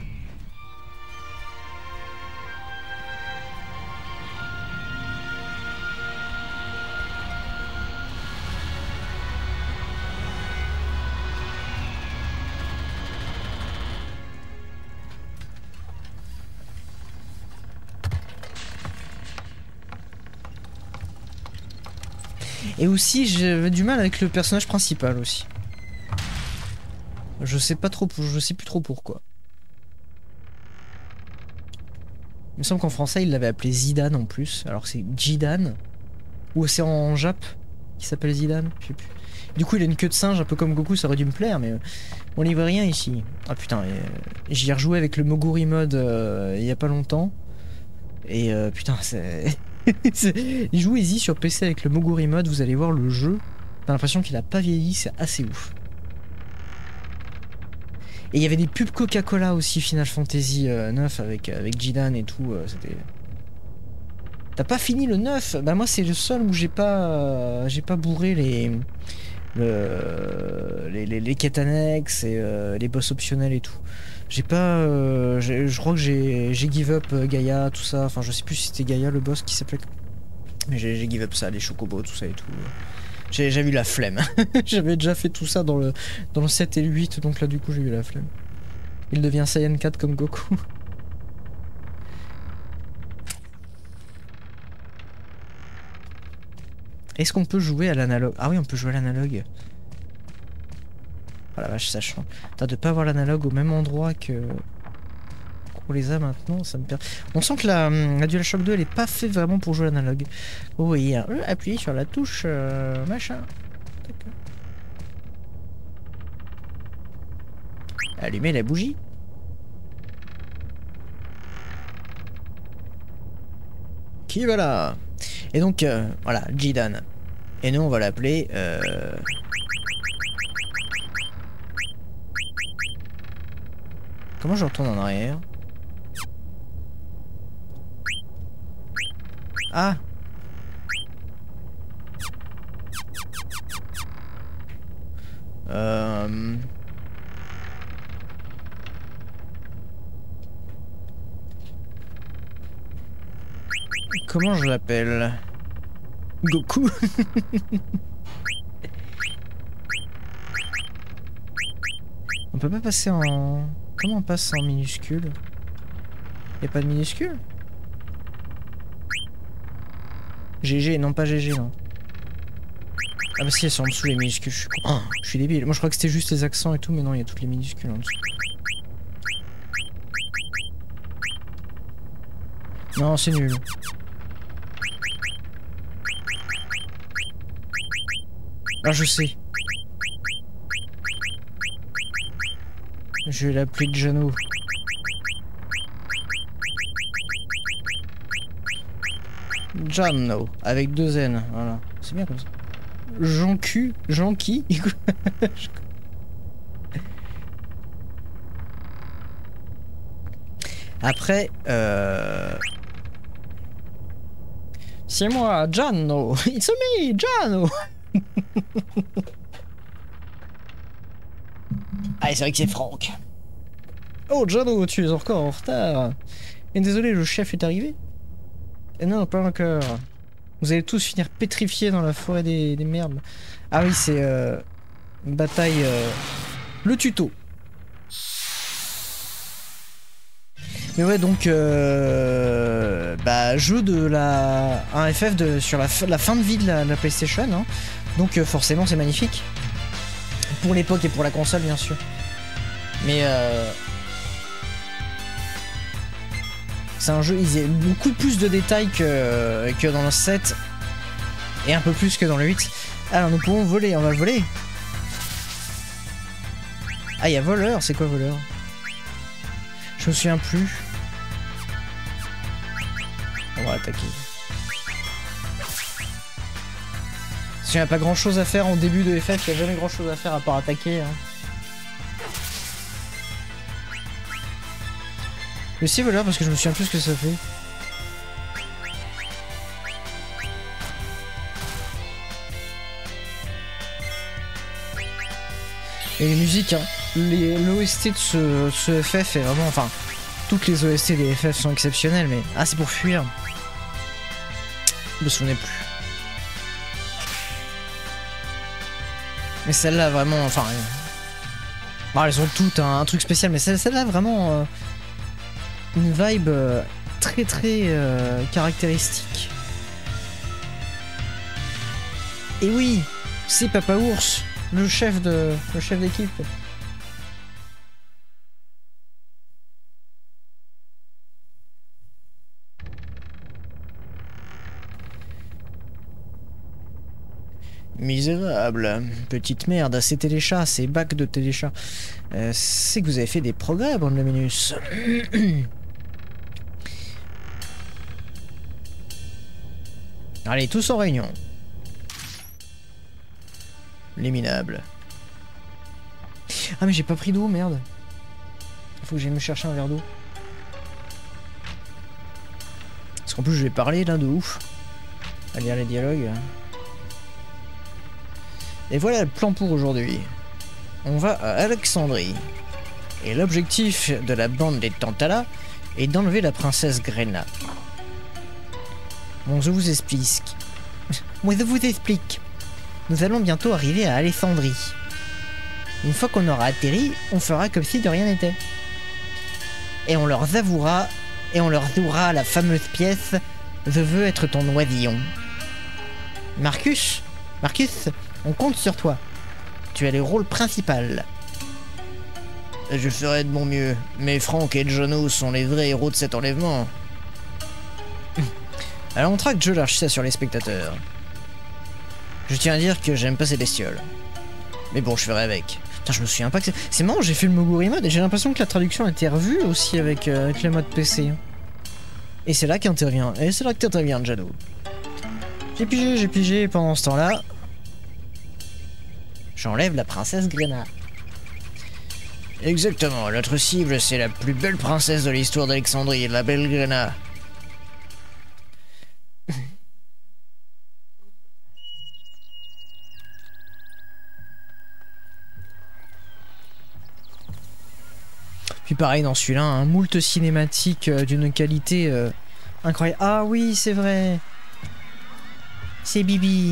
Et aussi, j'avais du mal avec le personnage principal aussi. Je sais pas trop, je sais plus trop pourquoi. Il me semble qu'en français, il l'avait appelé Zidane en plus, alors que c'est Jidan. Ou c'est en Jap qui s'appelle Zidane, je sais plus. Du coup, il a une queue de singe, un peu comme Goku, ça aurait dû me plaire, mais on n'y voit rien ici. Ah putain, euh, j'y ai rejoué avec le Moguri mode euh, il y a pas longtemps. Et euh, putain, c'est... Jouez-y sur P C avec le Moguri mode, vous allez voir le jeu. T'as l'impression qu'il a pas vieilli, c'est assez ouf. Et il y avait des pubs Coca-Cola aussi, Final Fantasy euh, neuf avec, avec Jidan et tout. Euh, C'était T'as pas fini le neuf? Bah moi c'est le seul où j'ai pas euh, j'ai pas bourré les, le, les, les les quêtes annexes et euh, les boss optionnels et tout. J'ai pas euh, je crois que j'ai j'ai give up euh, Gaïa tout ça. Enfin je sais plus si c'était Gaïa le boss qui s'appelait. Mais j'ai give up ça, les chocobos tout ça et tout. J'ai eu la flemme. J'avais déjà fait tout ça dans le dans le sept et le huit, donc là du coup j'ai eu la flemme. Il devient Saiyan quatre comme Goku. Est-ce qu'on peut jouer à l'analogue? Ah oui, on peut jouer à l'analogue. Oh la vache, sachant. T'as de pas avoir l'analogue au même endroit que... qu'on les a maintenant, ça me perd. On sent que la, la DualShock deux, elle est pas faite vraiment pour jouer à l'analogue. Vous voyez, hein, appuyez sur la touche euh, machin. D'accord. Allumez la bougie. Qui va là? Et donc, euh, voilà, Jidan. Et nous, on va l'appeler... Euh... Comment je retourne en arrière? Ah! Euh... Comment je l'appelle? Goku. On peut pas passer en... Comment on passe en minuscule? Y'a pas de minuscule? G G, non pas G G, non. Ah bah si, elles sont en dessous les minuscules, je suis con. Oh, je suis débile. Moi je crois que c'était juste les accents et tout, mais non, il y a toutes les minuscules en dessous. Non, c'est nul. Ah, je sais. Je vais l'appeler Jano. Jano, avec deux N, voilà. C'est bien comme ça. Jean Q, Jean qui? Après, euh... c'est moi, Jano. It's me, Jano. Ah, c'est vrai que c'est Franck. Oh, Jano, tu es encore en retard. Et désolé, le chef est arrivé? Et non, pas encore. Vous allez tous finir pétrifiés dans la forêt des, des merdes. Ah oui, c'est euh, bataille... Euh, le tuto. Mais ouais, donc... Euh, bah, jeu de la... un F F de, sur la, la fin de vie de la, de la PlayStation. Hein. Donc euh, forcément, c'est magnifique. Pour l'époque et pour la console, bien sûr. Mais... Euh, c'est un jeu, il y a beaucoup plus de détails que, que dans le sept. Et un peu plus que dans le huit. Alors nous pouvons voler, on va voler. Ah, il y a voleur, c'est quoi voleur? Je me souviens plus. On va attaquer. Il n'y a pas grand chose à faire en début de F F, il n'y a jamais grand chose à faire à part attaquer. Hein. Mais c'est voleur parce que je me souviens plus ce que ça fait. Et les musiques, hein. L'O S T de ce, ce F F est vraiment... Enfin, toutes les O S T des F F sont exceptionnelles, mais... Ah, c'est pour fuir. Je me souvenais plus. Mais celle-là, vraiment... Enfin... Bon, elles ont toutes un, un truc spécial, mais celle-là, vraiment... Euh, une vibe euh, très très euh, caractéristique. Et oui, c'est Papa Ours, le chef de le chef d'équipe. Misérable, petite merde, c'est Téléchat, c'est bac de Téléchat. Euh, c'est que vous avez fait des progrès, bande de minus. Allez, tous en réunion. Les minables. Ah mais j'ai pas pris d'eau, merde. Faut que j'aille me chercher un verre d'eau. Parce En plus je vais parler là de ouf. À lire les dialogues. Et voilà le plan pour aujourd'hui. On va à Alexandrie. Et l'objectif de la bande des Tantala est d'enlever la princesse Grena. Bon, je vous explique. Moi, je vous explique. Nous allons bientôt arriver à Alexandrie. Une fois qu'on aura atterri, on fera comme si de rien n'était. Et on leur avouera, et on leur jouera la fameuse pièce « Je veux être ton oisillon ». Marcus, Marcus, on compte sur toi. Tu as le rôle principal. Je ferai de mon mieux, mais Frank et Jono sont les vrais héros de cet enlèvement. Alors on traque Joe l'archissa sur les spectateurs. Je tiens à dire que j'aime pas ces bestioles. Mais bon, je ferai avec. Putain, je me souviens pas que c'est... C'est marrant, j'ai fait le Moguri mode et j'ai l'impression que la traduction a été revue aussi avec, euh, avec le mode P C. Et c'est là qu'intervient... Et c'est là qu'intervient Jado. J'ai pigé, j'ai pigé, et pendant ce temps-là... J'enlève la princesse Grena. Exactement, notre cible c'est la plus belle princesse de l'histoire d'Alexandrie, la belle Grena. Puis pareil dans celui-là, un moult cinématique euh, d'une qualité euh, incroyable. Ah oui, c'est vrai. C'est Bibi.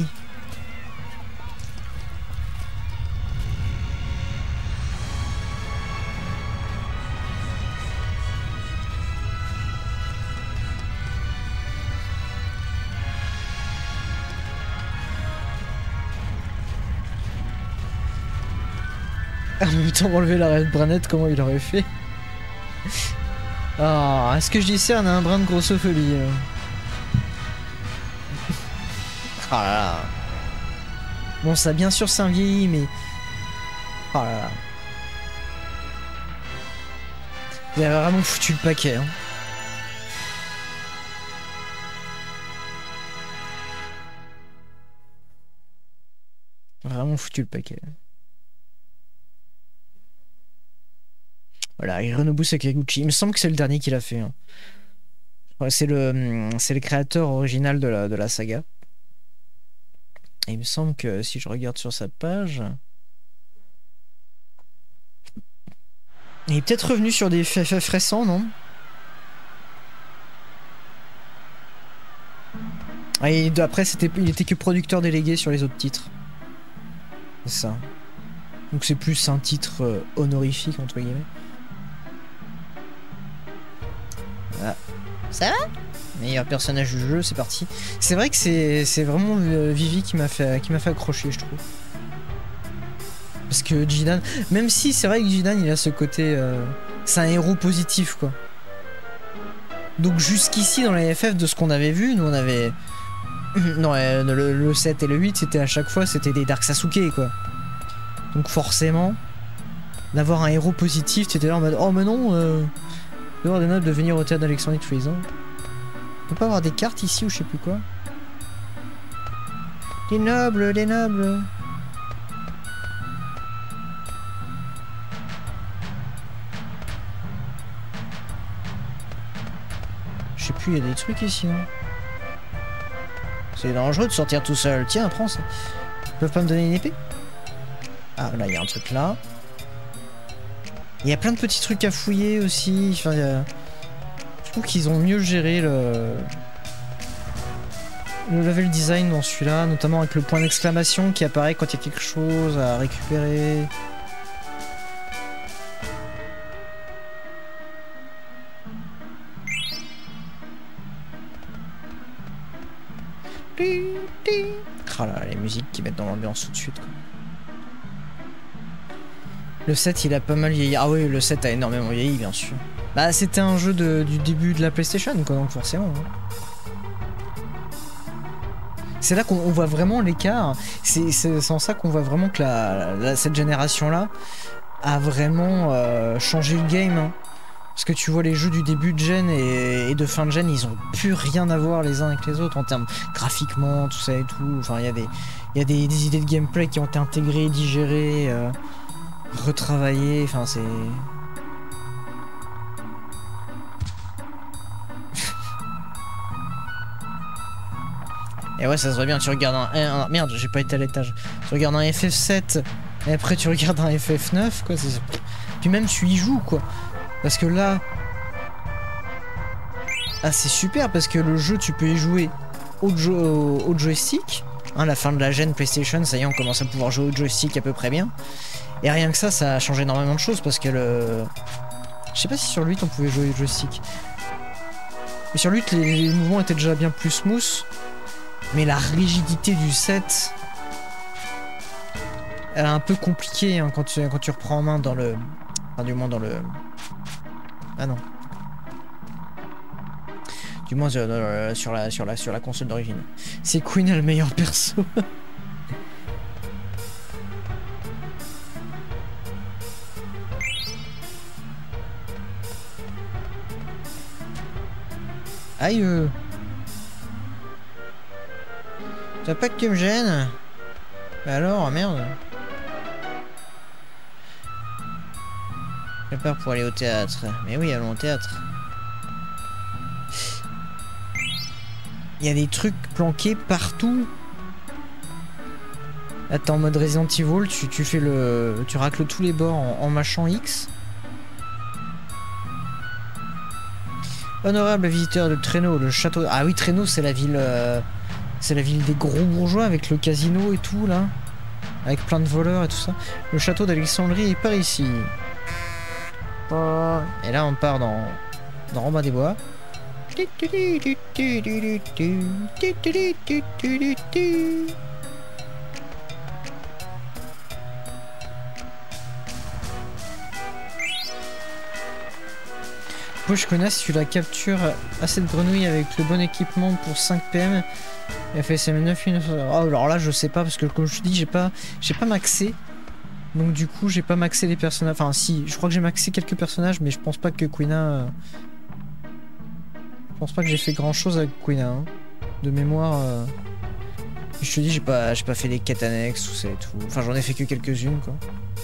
En même temps, enlever la Red Branette, comment il aurait fait? Ah, est-ce que je dis ça, on a un brin de grossophobie. Euh. Oh là là. Bon, ça bien sûr c'est un vieilli, mais... Oh là là. Il a vraiment foutu le paquet, hein. Vraiment foutu le paquet. Voilà, Hironobu Sakaguchi. Il me semble que c'est le dernier qu'il a fait. Hein. C'est le, c'est le créateur original de la, de la saga. Et il me semble que si je regarde sur sa page... Il est peut-être revenu sur des F F récents, non? Et après, c'était, il était que producteur délégué sur les autres titres. C'est ça. Donc c'est plus un titre euh, honorifique, entre guillemets. Ah. Ça va? Meilleur personnage du jeu, c'est parti. C'est vrai que c'est c'est vraiment euh, Vivi qui m'a fait qui m'a fait accrocher, je trouve. Parce que Jidan, même si c'est vrai que Jidan il a ce côté, euh, c'est un héros positif quoi. Donc jusqu'ici dans les F F de ce qu'on avait vu, nous on avait non euh, le, le sept et le huit c'était à chaque fois c'était des Dark Sasuke quoi. Donc forcément d'avoir un héros positif, t'étais là en mode oh mais non. Euh... Dehors des nobles de venir au théâtre d'Alexandrie tous les ans. On peut pas avoir des cartes ici ou je sais plus quoi. Les nobles, les nobles. Je sais plus, il y a des trucs ici. Hein. C'est dangereux de sortir tout seul. Tiens, prends ça. Ils peuvent pas me donner une épée? Ah, là, il y a un truc là. Il y a plein de petits trucs à fouiller aussi. Enfin, il y a... Je trouve qu'ils ont mieux géré le... le level design dans celui-là, notamment avec le point d'exclamation qui apparaît quand il y a quelque chose à récupérer. Oh là là, les musiques qui mettent dans l'ambiance tout de suite, quoi. Le sept il a pas mal vieilli. Ah oui, le sept a énormément vieilli bien sûr. Bah c'était un jeu de, du début de la PlayStation quoi, donc forcément. Hein. C'est là qu'on voit vraiment l'écart. C'est en ça qu'on voit vraiment que la, la, cette génération là a vraiment euh, changé le game. Hein. Parce que tu vois les jeux du début de gen et, et de fin de gen, ils ont plus rien à voir les uns avec les autres en termes graphiquement, tout ça et tout. Enfin il y a des, il y a des, des idées de gameplay qui ont été intégrées, digérées. Euh, retravailler, enfin c'est... Et ouais, ça se voit bien, tu regardes un... un, un merde, j'ai pas été à l'étage. Tu regardes un F F sept, et après tu regardes un F F neuf, quoi. Puis même tu y joues, quoi. Parce que là... Ah, c'est super, parce que le jeu, tu peux y jouer au, jo au, au joystick. Hein, la fin de la gêne PlayStation, ça y est, on commence à pouvoir jouer au joystick à peu près bien. Et rien que ça, ça a changé énormément de choses, parce que le... Je sais pas si sur le huit on pouvait jouer au joystick. Mais sur le huit, les, les mouvements étaient déjà bien plus smooth. Mais la rigidité du sept... Elle est un peu compliquée hein, quand, tu, quand tu reprends en main dans le... Enfin, du moins dans le... Ah non. Du moins euh, sur, la, sur, la, sur la console d'origine. C'est Queen le meilleur perso. Aïe euh. T'as pas que tu me gênes? Bah alors, merde. J'ai peur pour aller au théâtre. Mais oui, allons au théâtre. Il y a des trucs planqués partout. Là, t'es en mode Resident Evil, tu, tu fais le... Tu racles tous les bords en, en mâchant X. Honorable visiteur de Traîneau, le château... Ah oui, Traîneau, c'est la ville... Euh... C'est la ville des gros bourgeois avec le casino et tout, là. Avec plein de voleurs et tout ça. Le château d'Alexandrie est par ici. Et là, on part dans... Dans Robin des Bois. Push connasse, si tu la captures à cette grenouille avec le bon équipement pour cinq P M, elle fait ses neuf minutes. Oh, alors là, je sais pas, parce que comme je te dis, j'ai pas, j'ai pas maxé. Donc du coup, j'ai pas maxé les personnages. Enfin, si, je crois que j'ai maxé quelques personnages, mais je pense pas que Quina. Euh... Je pense pas que j'ai fait grand chose avec Quina. Hein. De mémoire. Euh... Je te dis, j'ai pas, j'ai pas fait les quêtes annexes ou c'est tout. Enfin, j'en ai fait que quelques-unes, quoi.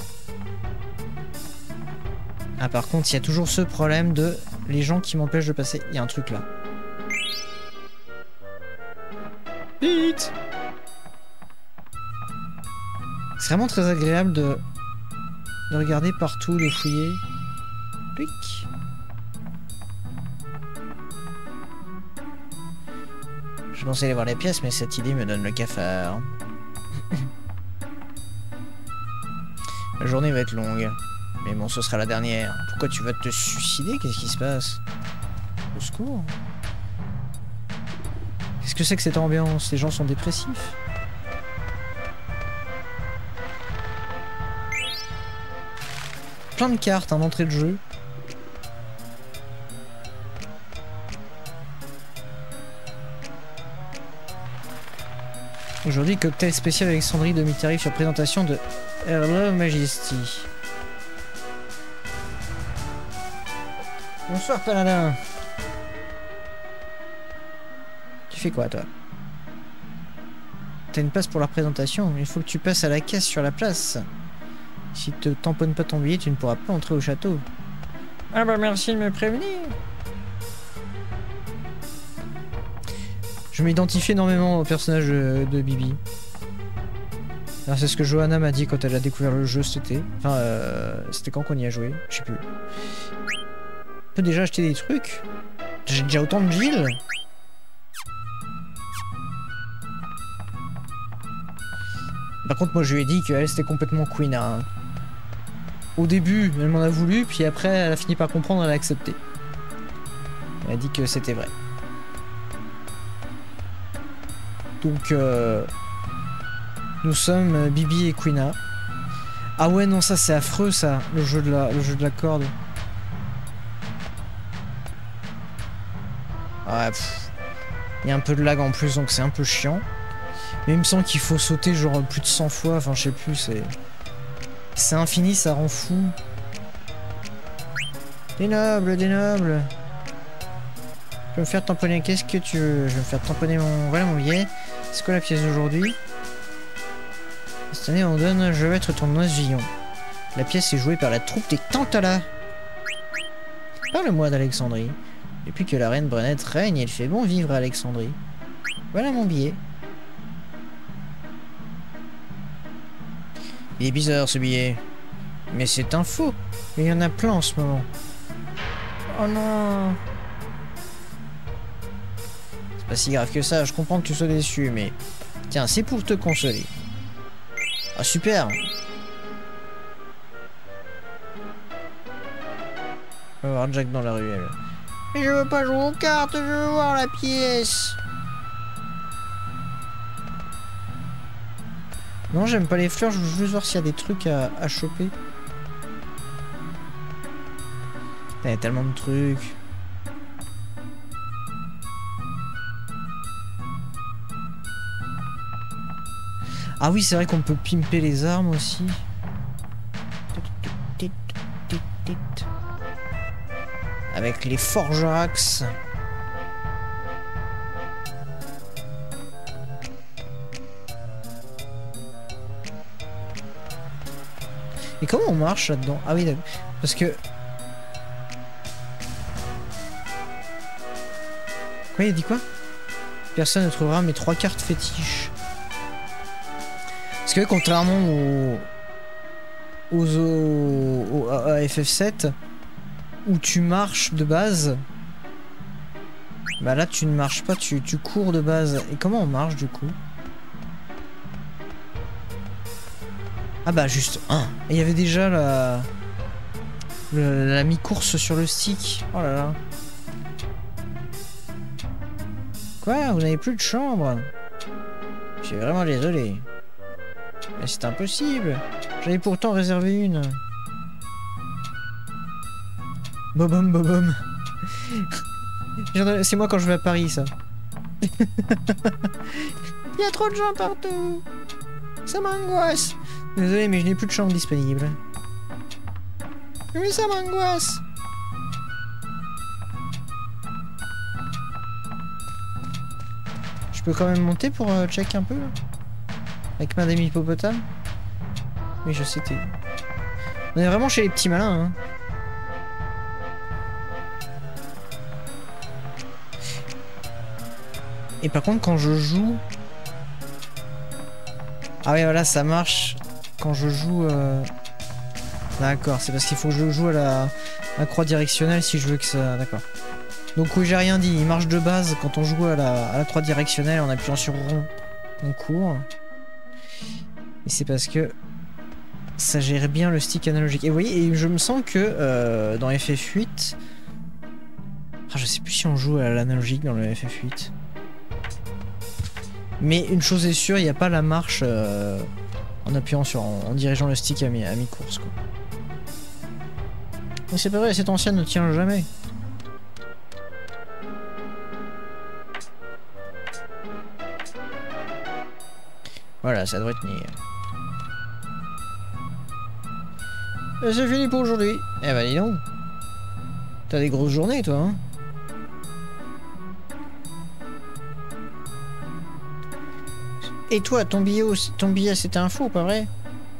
Ah, par contre, il y a toujours ce problème de les gens qui m'empêchent de passer. Il y a un truc là. Vite! C'est vraiment très agréable de, de regarder partout, de fouiller. Clic. Je pensais aller voir les pièces, mais cette idée me donne le cafard. La journée va être longue. Mais bon, ce sera la dernière. Pourquoi tu vas te suicider? Qu'est-ce qui se passe? Au secours. Qu'est-ce que c'est que cette ambiance? Les gens sont dépressifs. Plein de cartes, un entrée de jeu. Aujourd'hui, cocktail spécial Alexandrie, demi-tarif sur présentation de Hello Majesty. Bonsoir Paladin. Tu fais quoi toi? T'as une place pour la représentation, il faut que tu passes à la caisse sur la place. Si te tamponnes pas ton billet, tu ne pourras pas entrer au château. Ah bah merci de me prévenir. Je m'identifie énormément au personnage de, de Bibi. C'est ce que Johanna m'a dit quand elle a découvert le jeu cet été. Enfin, euh, c'était quand qu'on y a joué? Je sais plus. On peut déjà acheter des trucs. J'ai déjà autant de villes. Par contre, moi je lui ai dit qu'elle c'était complètement Queen. Hein. Au début, elle m'en a voulu, puis après, elle a fini par comprendre, elle a accepté. Elle a dit que c'était vrai. Donc, euh, nous sommes Bibi et Quina. Ah ouais, non, ça c'est affreux, ça, le jeu de la, le jeu de la corde. Ouais, pff. Il y a un peu de lag en plus, donc c'est un peu chiant. Mais il me semble qu'il faut sauter genre plus de cent fois, enfin je sais plus, c'est... C'est infini, ça rend fou. Des nobles, des nobles. Je vais me faire tamponner, qu'est-ce que tu veux? Je vais me faire tamponner mon... Voilà mon billet. C'est quoi la pièce d'aujourd'hui? Cette année on donne je vais être ton oisillon. La pièce est jouée par la troupe des Tantala. Parle-moi d'Alexandrie. Depuis que la reine Brunette règne, il fait bon vivre à Alexandrie. Voilà mon billet. Il est bizarre ce billet. Mais c'est un faux. Il y en a plein en ce moment. Oh non. C'est pas si grave que ça, je comprends que tu sois déçu, mais... Tiens, c'est pour te consoler. Ah super. On va voir Jack dans la ruelle. Mais je veux pas jouer aux cartes, je veux voir la pièce. Non, j'aime pas les fleurs, je veux juste voir s'il y a des trucs à, à choper. Il y a tellement de trucs. Ah oui, c'est vrai qu'on peut pimper les armes aussi. Avec les forgeax. Et comment on marche là-dedans? Ah oui, parce que... Quoi, il a dit quoi? Personne ne trouvera mes trois cartes fétiches. Parce que contrairement aux... aux, aux... à F F sept, où tu marches de base, bah là tu ne marches pas, tu, tu cours de base. Et comment on marche du coup? Ah bah juste un. Il y avait déjà la... Le, la mi-course sur le stick. Oh là là. Quoi? Vous n'avez plus de chambre? Je suis vraiment désolé. Mais c'est impossible. J'avais pourtant réservé une. Bobom bobom. C'est moi quand je vais à Paris, ça. Il y a trop de gens partout. Ça m'angoisse. Désolé, mais je n'ai plus de chambre disponible. Mais ça m'angoisse. Je peux quand même monter pour euh, check un peu là, avec Madame Hippopotame. Oui, je sais que t'es... On est vraiment chez les petits malins, hein. Et par contre, quand je joue... Ah oui, voilà, ça marche quand je joue... Euh... D'accord, c'est parce qu'il faut que je joue à la... la croix directionnelle si je veux que ça... D'accord. Donc oui, j'ai rien dit, il marche de base quand on joue à la, à la croix directionnelle en appuyant sur rond, on court. Et c'est parce que ça gère bien le stick analogique. Et vous voyez, et je me sens que euh, dans F F huit... Ah, je sais plus si on joue à l'analogique dans le F F huit. Mais une chose est sûre, il n'y a pas la marche euh, en appuyant sur... en, en dirigeant le stick à mi-course, quoi. Mais c'est pas vrai, cette ancienne ne tient jamais. Voilà, ça devrait tenir. Et c'est fini pour aujourd'hui. Eh ben dis donc. T'as des grosses journées, toi, hein? Et toi, ton billet, ton billet c'était un faux, pas vrai?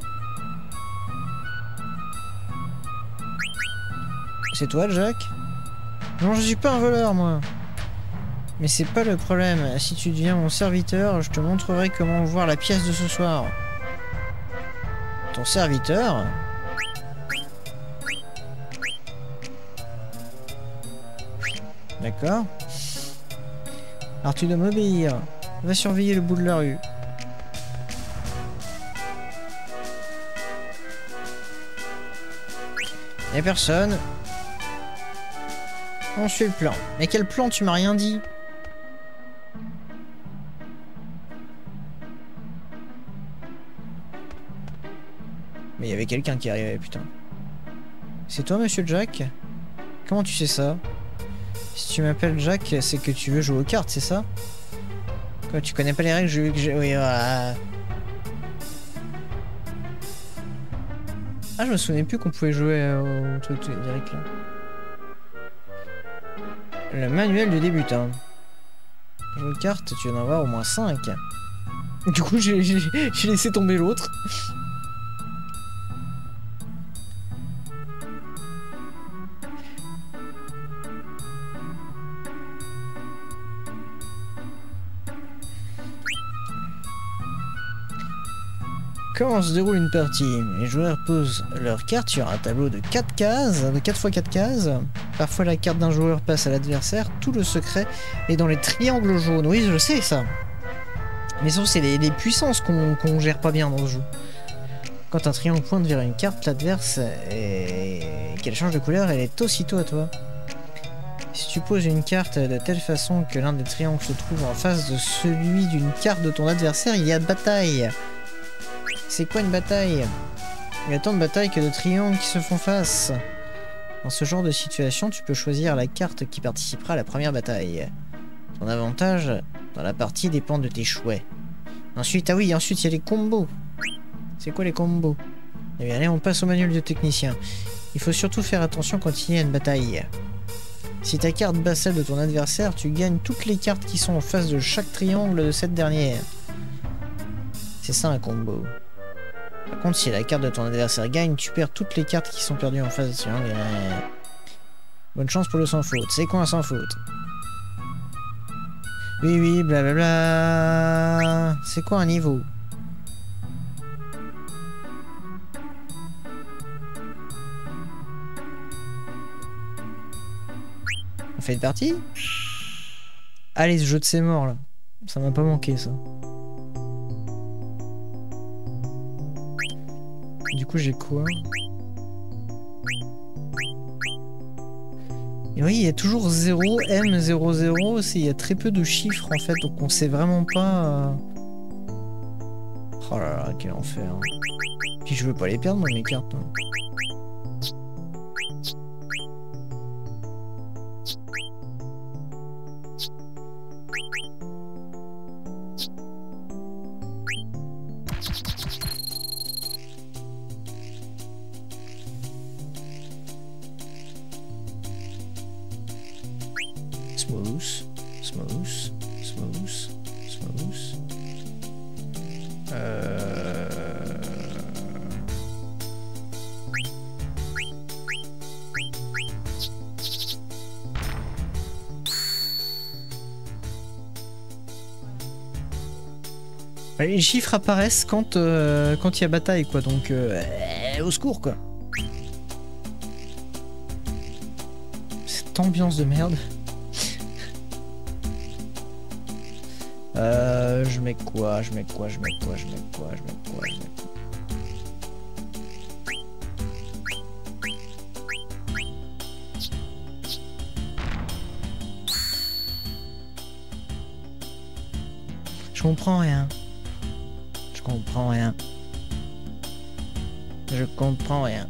C'est toi, Jack? Non, je suis pas un voleur, moi. Mais c'est pas le problème. Si tu deviens mon serviteur, je te montrerai comment voir la pièce de ce soir. Ton serviteur? D'accord. Alors tu dois m'obéir. Va surveiller le bout de la rue. Y'a personne. On suit le plan. Mais quel plan? Tu m'as rien dit. Mais il y avait quelqu'un qui arrivait, putain. C'est toi, monsieur Jack? Comment tu sais ça? Si tu m'appelles Jack, c'est que tu veux jouer aux cartes, c'est ça? Quoi, tu connais pas les règles? Je veux que j'ai... Oui, voilà. Ah, je me souvenais plus qu'on pouvait jouer au truc direct là. Le manuel du débutant. Pour jouer aux cartes, tu vas en avoir au moins cinq. Du coup, j'ai laissé tomber l'autre. Comment se déroule une partie? Les joueurs posent leur carte sur un tableau de quatre cases, de quatre fois quatre cases. Parfois la carte d'un joueur passe à l'adversaire. Tout le secret est dans les triangles jaunes. Oui, je sais ça. Mais ça, c'est les, les puissances qu'on qu'on gère pas bien dans ce jeu. Quand un triangle pointe vers une carte, l'adverse et qu'elle change de couleur, elle est aussitôt à toi. Si tu poses une carte de telle façon que l'un des triangles se trouve en face de celui d'une carte de ton adversaire, il y a bataille. C'est quoi une bataille? Il y a tant de batailles que de triangles qui se font face. Dans ce genre de situation, tu peux choisir la carte qui participera à la première bataille. Ton avantage dans la partie dépend de tes choix. Ensuite, ah oui, ensuite il y a les combos. C'est quoi les combos? Eh bien allez, on passe au manuel de technicien. Il faut surtout faire attention quand il y a une bataille. Si ta carte bat celle de ton adversaire, tu gagnes toutes les cartes qui sont en face de chaque triangle de cette dernière. C'est ça un combo. Par contre, si la carte de ton adversaire gagne, tu perds toutes les cartes qui sont perdues en face de ce triangle. Bonne chance pour le sans faute. C'est quoi un sans faute? Oui, oui, blablabla. C'est quoi un niveau? On fait une partie? Allez, ce jeu de ses morts là. Ça m'a pas manqué ça. Du coup, j'ai quoi? Et oui, il y a toujours zéro, M zéro zéro, il y a très peu de chiffres en fait, donc on sait vraiment pas... Euh... Oh là là, quel enfer. Puis je veux pas les perdre moi, mes cartes. Hein. Smooth, smooth, smooth, smooth. Euh... Les chiffres apparaissent quand euh, quand il y a bataille quoi, donc euh, au secours quoi. Cette ambiance de merde. Euh, je mets quoi, je mets quoi, je mets quoi, je mets quoi, je mets quoi, je mets quoi. Je comprends rien. Je comprends rien. Je comprends rien.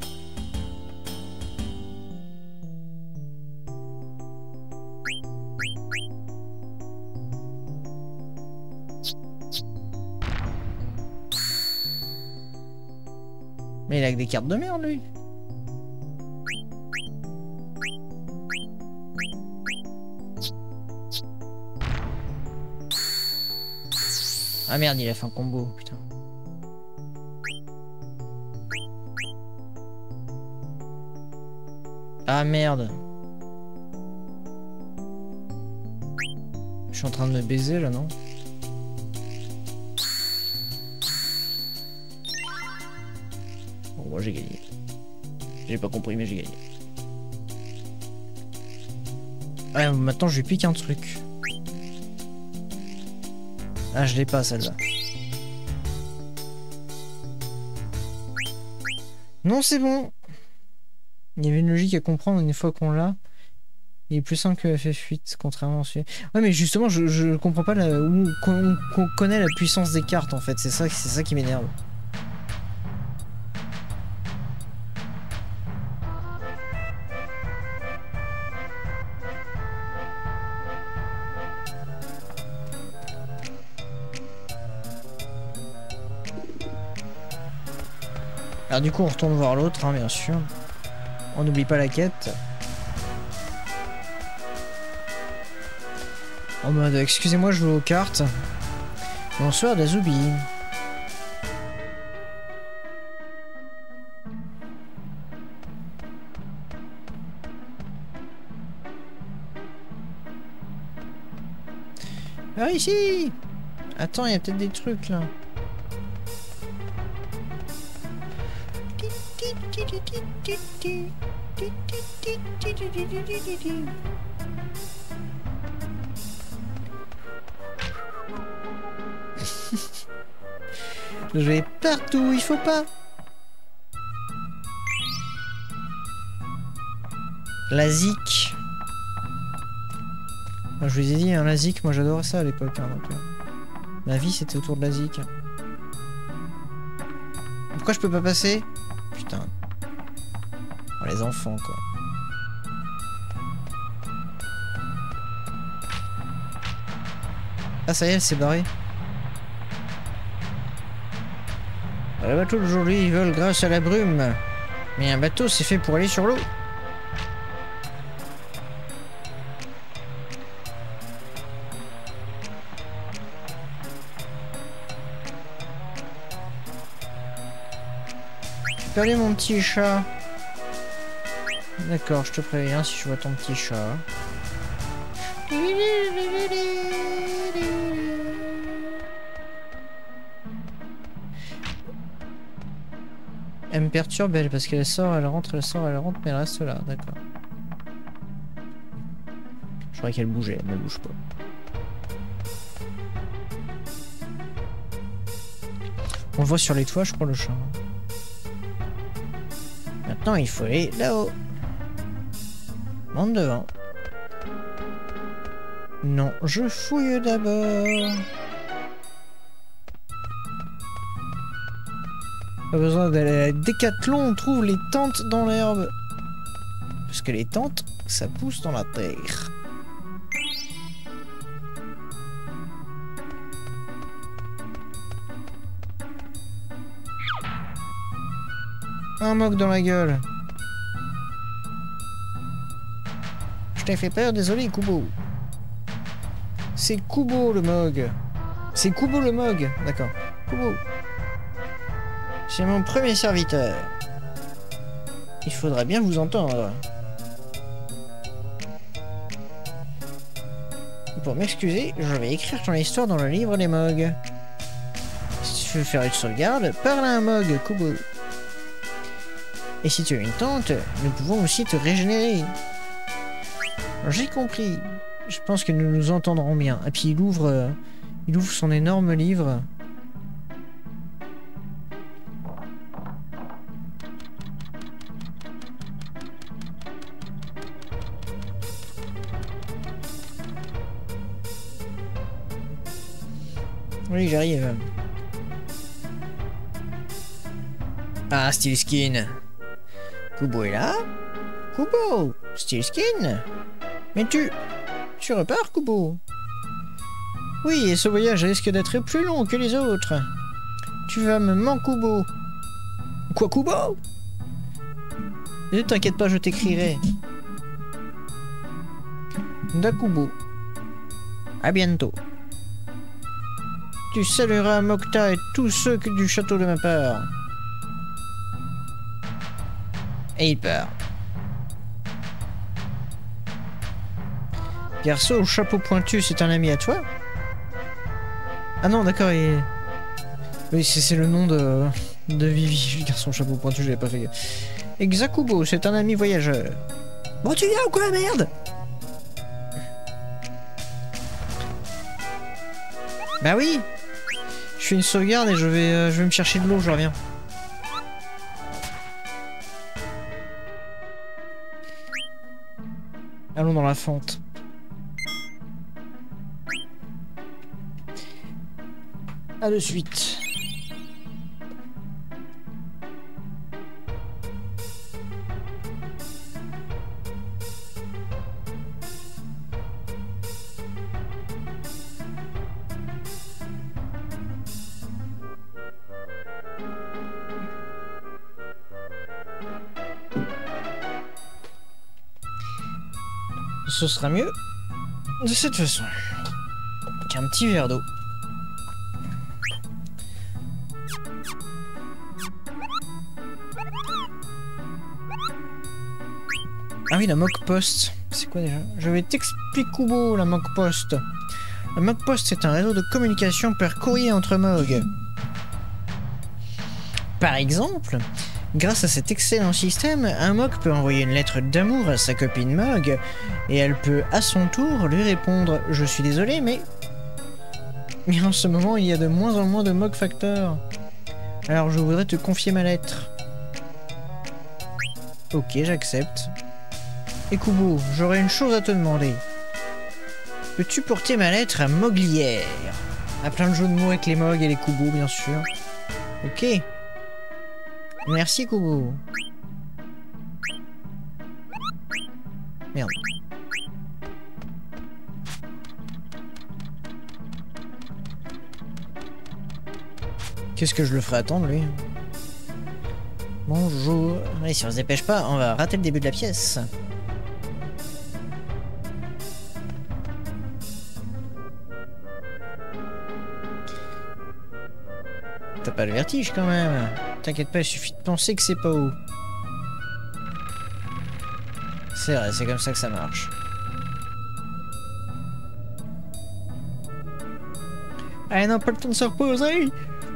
Mais il a que des cartes de merde, lui. Ah merde, il a fait un combo, putain. Ah merde. Je suis en train de me baiser, là, non? Moi j'ai gagné. J'ai pas compris mais j'ai gagné. Ouais, maintenant je lui pique un truc. Ah je l'ai pas celle-là. Non c'est bon. Il y avait une logique à comprendre une fois qu'on l'a. Il est plus simple que F F huit contrairement à celui. Ouais mais justement je, je comprends pas la, où qu'on qu'on connaît la puissance des cartes en fait. C'est ça, c'est ça qui m'énerve. Alors du coup on retourne voir l'autre, hein, bien sûr. On n'oublie pas la quête. En mode excusez-moi je joue aux cartes. Bonsoir Dazubi. Ah ici. Attends, il y a peut-être des trucs là. Je vais partout, il faut pas. La zik. Je vous ai dit, hein, la zik, moi j'adorais ça à l'époque. Hein, donc, euh, ma vie c'était autour de la zik. Pourquoi je peux pas passer? Putain. Oh, les enfants quoi. Ah ça y est, elle s'est barrée. Le bateau d'aujourd'hui, ils volent grâce à la brume. Mais un bateau, c'est fait pour aller sur l'eau. J'ai perdu mon petit chat. D'accord, je te préviens si je vois ton petit chat. Elle me perturbe, elle, parce qu'elle sort, elle rentre, elle sort, elle rentre, mais elle reste là, d'accord. Je croyais qu'elle bougeait, elle ne bouge pas. On le voit sur les toits, je crois, le chat. Maintenant, il faut aller là-haut. Monte devant. Non, je fouille d'abord. Pas besoin d'aller à la Décathlon, on trouve les tentes dans l'herbe. Parce que les tentes, ça pousse dans la terre. Un moque dans la gueule. Je t'ai fait peur, désolé Kubo. C'est Kubo le Mog. C'est Kubo le Mog, d'accord. Kubo. C'est mon premier serviteur. Il faudrait bien vous entendre. Pour m'excuser, je vais écrire ton histoire dans le livre des Mogs. Si tu veux faire une sauvegarde, parle à un Mog, Kubo. Et si tu as une tente, nous pouvons aussi te régénérer. J'ai compris. Je pense que nous nous entendrons bien. Et puis il ouvre, euh, il ouvre son énorme livre. Oui, j'arrive. Ah, Steel Skin. Kubo est là? Kubo, Steel Skin? Mais tu... Tu repars, Kubo? Oui, et ce voyage risque d'être plus long que les autres. Tu vas me manquer, Kubo. Quoi, Kubo? Ne t'inquiète pas, je t'écrirai. Dakubo. À bientôt. Tu salueras Mokta et tous ceux du château de ma part. Et il part. Garçon au chapeau pointu, c'est un ami à toi? Ah non, d'accord, il... Oui, c'est le nom de, de Vivi. Garçon au chapeau pointu, j'avais pas fait gaffe. Et Xakubo, c'est un ami voyageur. Bon, tu viens ou quoi, merde? Bah oui. Je fais une sauvegarde et je vais, euh, je vais me chercher de l'eau, je reviens. Allons dans la fente. À de suite. Ce sera mieux de cette façon. Qu'un petit verre d'eau. Ah oui, la mock post. C'est quoi déjà? Je vais t'expliquer, Kubo, la mock post. La mock post, c'est un réseau de communication par courrier entre Mog. Par exemple, Grâce à cet excellent système, un Mog peut envoyer une lettre d'amour à sa copine Mog, et elle peut à son tour lui répondre « Je suis désolé, mais... » Mais en ce moment, il y a de moins en moins de Mog Factor. Alors je voudrais te confier ma lettre. Ok, j'accepte. Et Kubo, j'aurais une chose à te demander. Peux-tu porter ma lettre à Moglière? À plein de jeux de mots avec les Mog et les Kubo, bien sûr. Ok. Merci, Kubo. Merde. Qu'est-ce que je le ferai attendre, lui? Bonjour. Allez, si on se dépêche pas, on va rater le début de la pièce. T'as pas le vertige quand même. T'inquiète pas, il suffit de penser que c'est pas où. C'est vrai, c'est comme ça que ça marche. Allez, non, pas le temps de se reposer.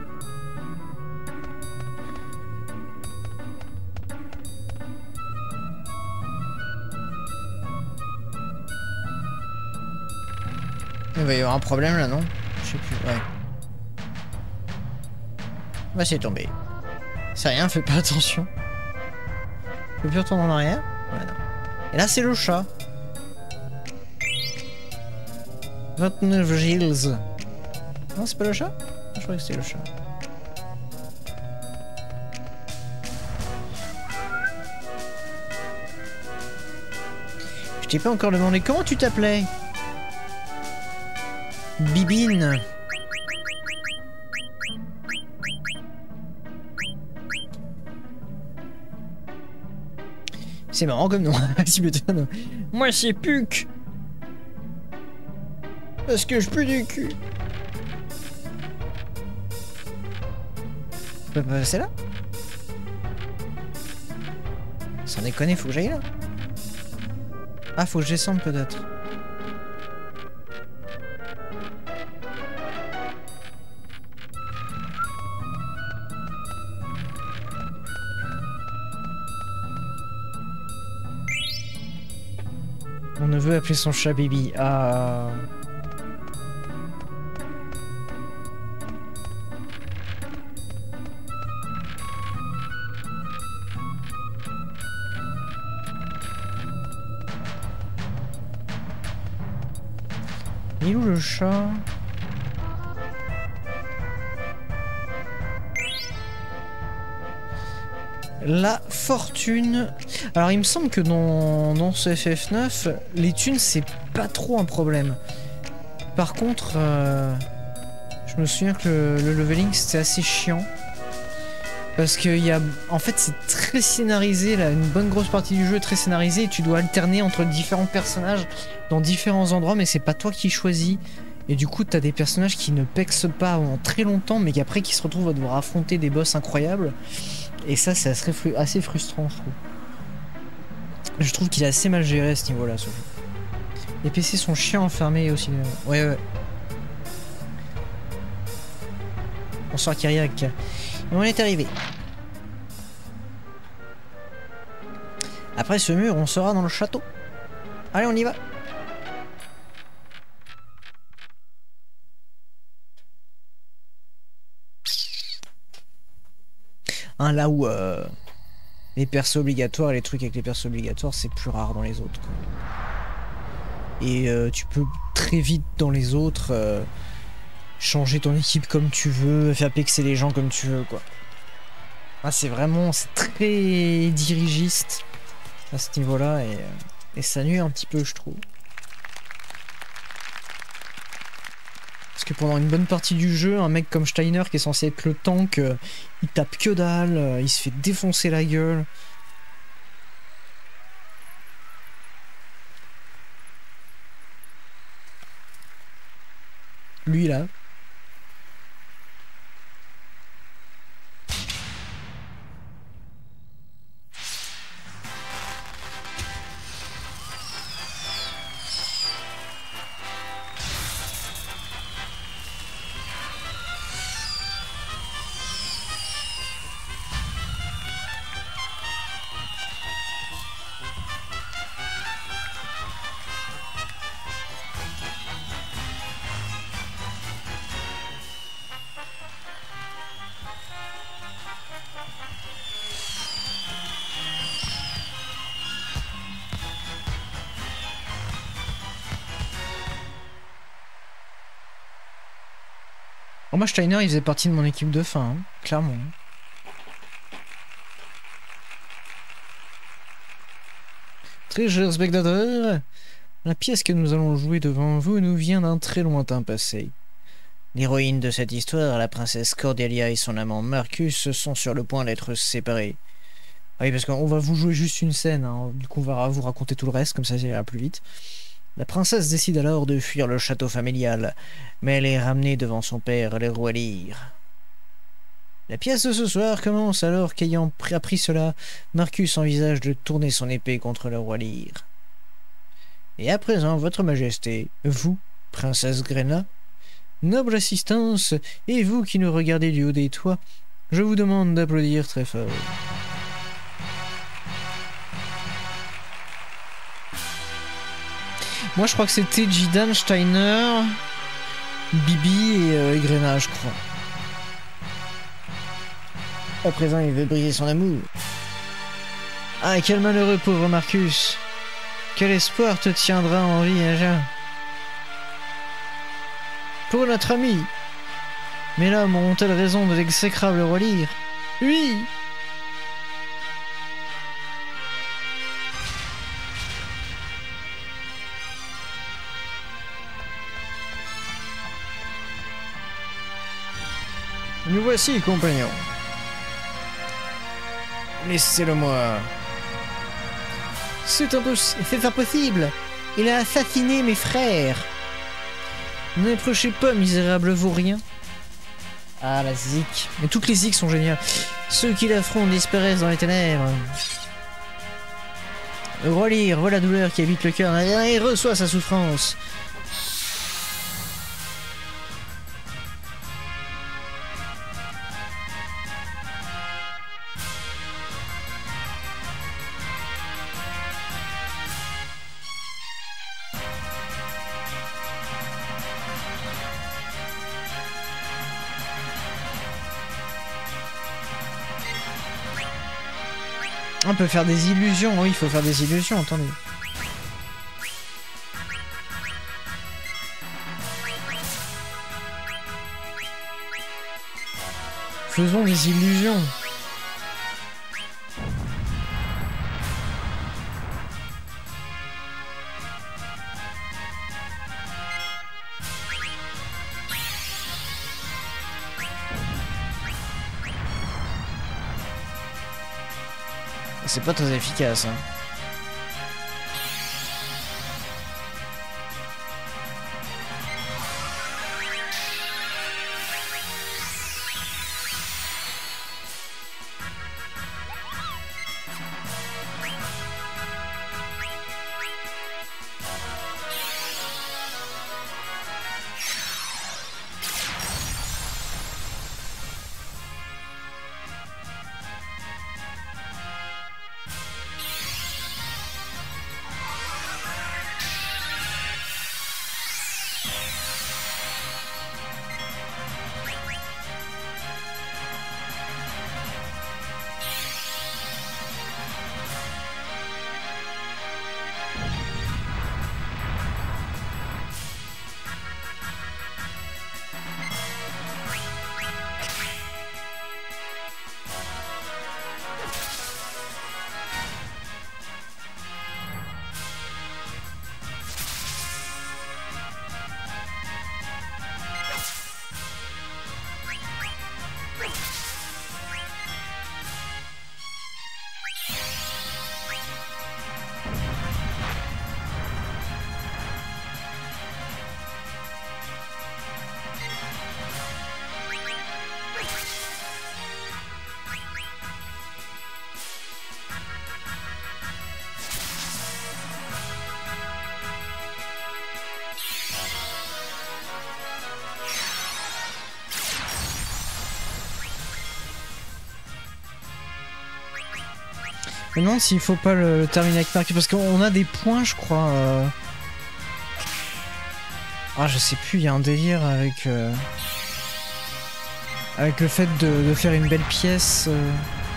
Il va y avoir un problème là, non? Je sais plus, ouais. Bah c'est tombé. C'est rien, fais pas attention. Je peux plus retourner en arrière? Ouais, non. Et là c'est le chat. vingt-neuf Gilles. Non, c'est pas le chat? Je croyais que c'était le chat. Je t'ai pas encore demandé comment tu t'appelais. Bibine. C'est marrant comme nom. Tu m'étonnes. Moi c'est Puck. Parce que je pue du cul. Je peux pas passer là? Sans déconner, faut que j'aille là. Ah, faut que je descende peut-être. Mon neveu appelait son chat Baby. Ah. Il est où le chat? La fortune. Alors il me semble que dans, dans ce F F neuf, les thunes c'est pas trop un problème. Par contre, euh, je me souviens que le, le leveling c'était assez chiant. Parce que y a, en fait c'est très scénarisé, là, une bonne grosse partie du jeu est très scénarisée et tu dois alterner entre différents personnages dans différents endroits mais c'est pas toi qui choisis. Et du coup t'as des personnages qui ne pexent pas pendant très longtemps mais qu'après qui se retrouvent à devoir affronter des boss incroyables. Et ça c'est assez, fru assez frustrant je trouve. Je trouve qu'il est assez mal géré à ce niveau là ce jeu. Les P C sont chiants enfermés aussi. Ouais ouais. Bonsoir Kyriak. Et on est arrivé. Après ce mur, on sera dans le château. Allez, on y va. Hein, là où euh, les persos obligatoires et les trucs avec les persos obligatoires, c'est plus rare dans les autres, quoi. Et euh, tu peux très vite dans les autres euh, changer ton équipe comme tu veux, faire pexer les gens comme tu veux, quoi. Ah, c'est vraiment, c'est très dirigiste à ce niveau-là et, et ça nuit un petit peu, je trouve. Parce que pendant une bonne partie du jeu, un mec comme Steiner qui est censé être le tank, euh, il tape que dalle, euh, il se fait défoncer la gueule. Lui là. Oh, moi, Steiner, il faisait partie de mon équipe de fin, hein, clairement. Très chers spectateurs, la pièce que nous allons jouer devant vous nous vient d'un très lointain passé. L'héroïne de cette histoire, la princesse Cordelia et son amant Marcus, sont sur le point d'être séparés. Ah oui, parce qu'on va vous jouer juste une scène, hein. Du coup on va vous raconter tout le reste, comme ça ça ira plus vite. La princesse décide alors de fuir le château familial, mais elle est ramenée devant son père, le roi Lear. La pièce de ce soir commence alors qu'ayant appris cela, Marcus envisage de tourner son épée contre le roi Lear. Et à présent, votre majesté, vous, princesse Grena, noble assistance, et vous qui nous regardez du haut des toits, je vous demande d'applaudir très fort. Moi, je crois que c'était Jidan, Steiner, Bibi et euh, Grena, je crois. À présent, il veut briser son amour. Ah, quel malheureux pauvre Marcus. Quel espoir te tiendra en vie, Aja? Pour notre ami. Mais l'homme ont-elles raison de l'exécrable roi Lear? Oui. Nous voici, compagnons. Laissez-le-moi. C'est impossible. C'est impossible. Il a assassiné mes frères. N'approchez pas, misérable vaurien. Ah, la zik. Mais toutes les zik sont géniales. Ceux qui l'affrontent disparaissent dans les ténèbres. Le roi Lear voit la douleur qui habite le cœur et reçoit sa souffrance. On peut faire des illusions, oui, il faut faire des illusions, attendez. Faisons des illusions. C'est pas très efficace, hein. Je me demande s'il faut pas le, le terminer avec Marcus, parce qu'on a des points, je crois. Euh... Ah, je sais plus, il y a un délire avec... Euh... Avec le fait de, de faire une belle pièce. Euh...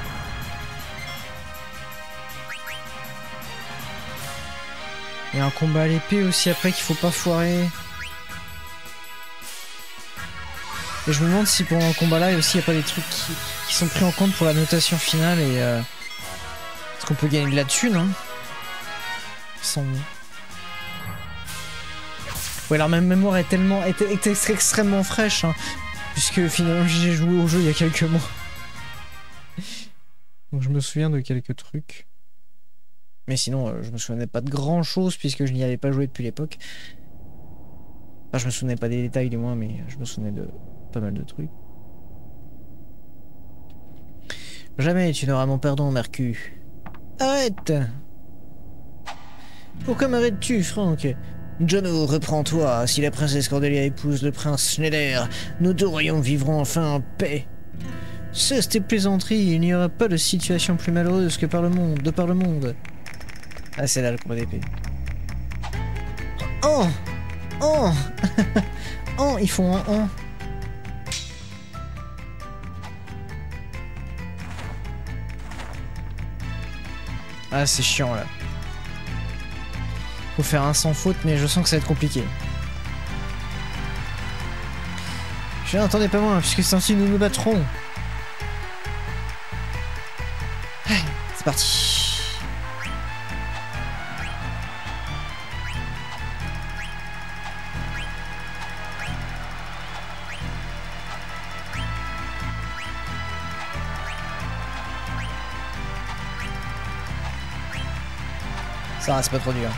Il y a un combat à l'épée aussi après qu'il faut pas foirer. Et je me demande si pendant le combat là aussi il n'y a pas des trucs qui, qui sont pris en compte pour la notation finale et euh, est-ce qu'on peut gagner de la thune hein sans... Ouais, alors ma mémoire est tellement est, est, est extrêmement fraîche hein, puisque finalement j'ai joué au jeu il y a quelques mois. Donc je me souviens de quelques trucs. Mais sinon euh, je me souvenais pas de grand chose puisque je n'y avais pas joué depuis l'époque. Enfin je me souvenais pas des détails du moins mais je me souvenais de pas mal de trucs. Jamais tu n'auras mon pardon, Mercure. Arrête! Pourquoi m'arrêtes-tu, Franck? Jono, reprends-toi. Si la princesse Cordelia épouse le prince Schneider, nos deux royaumes vivront enfin en paix. Cesse tes plaisanteries, il n'y aura pas de situation plus malheureuse que par le monde, de par le monde. Ah, c'est là le combat d'épée. Oh! Oh! Oh, ils font un un. Ah, c'est chiant là. Faut faire un sans faute, mais je sens que ça va être compliqué. Je n'entendais pas moins, puisque c'est ainsi que nous nous battrons. C'est parti. Ça reste pas trop dur.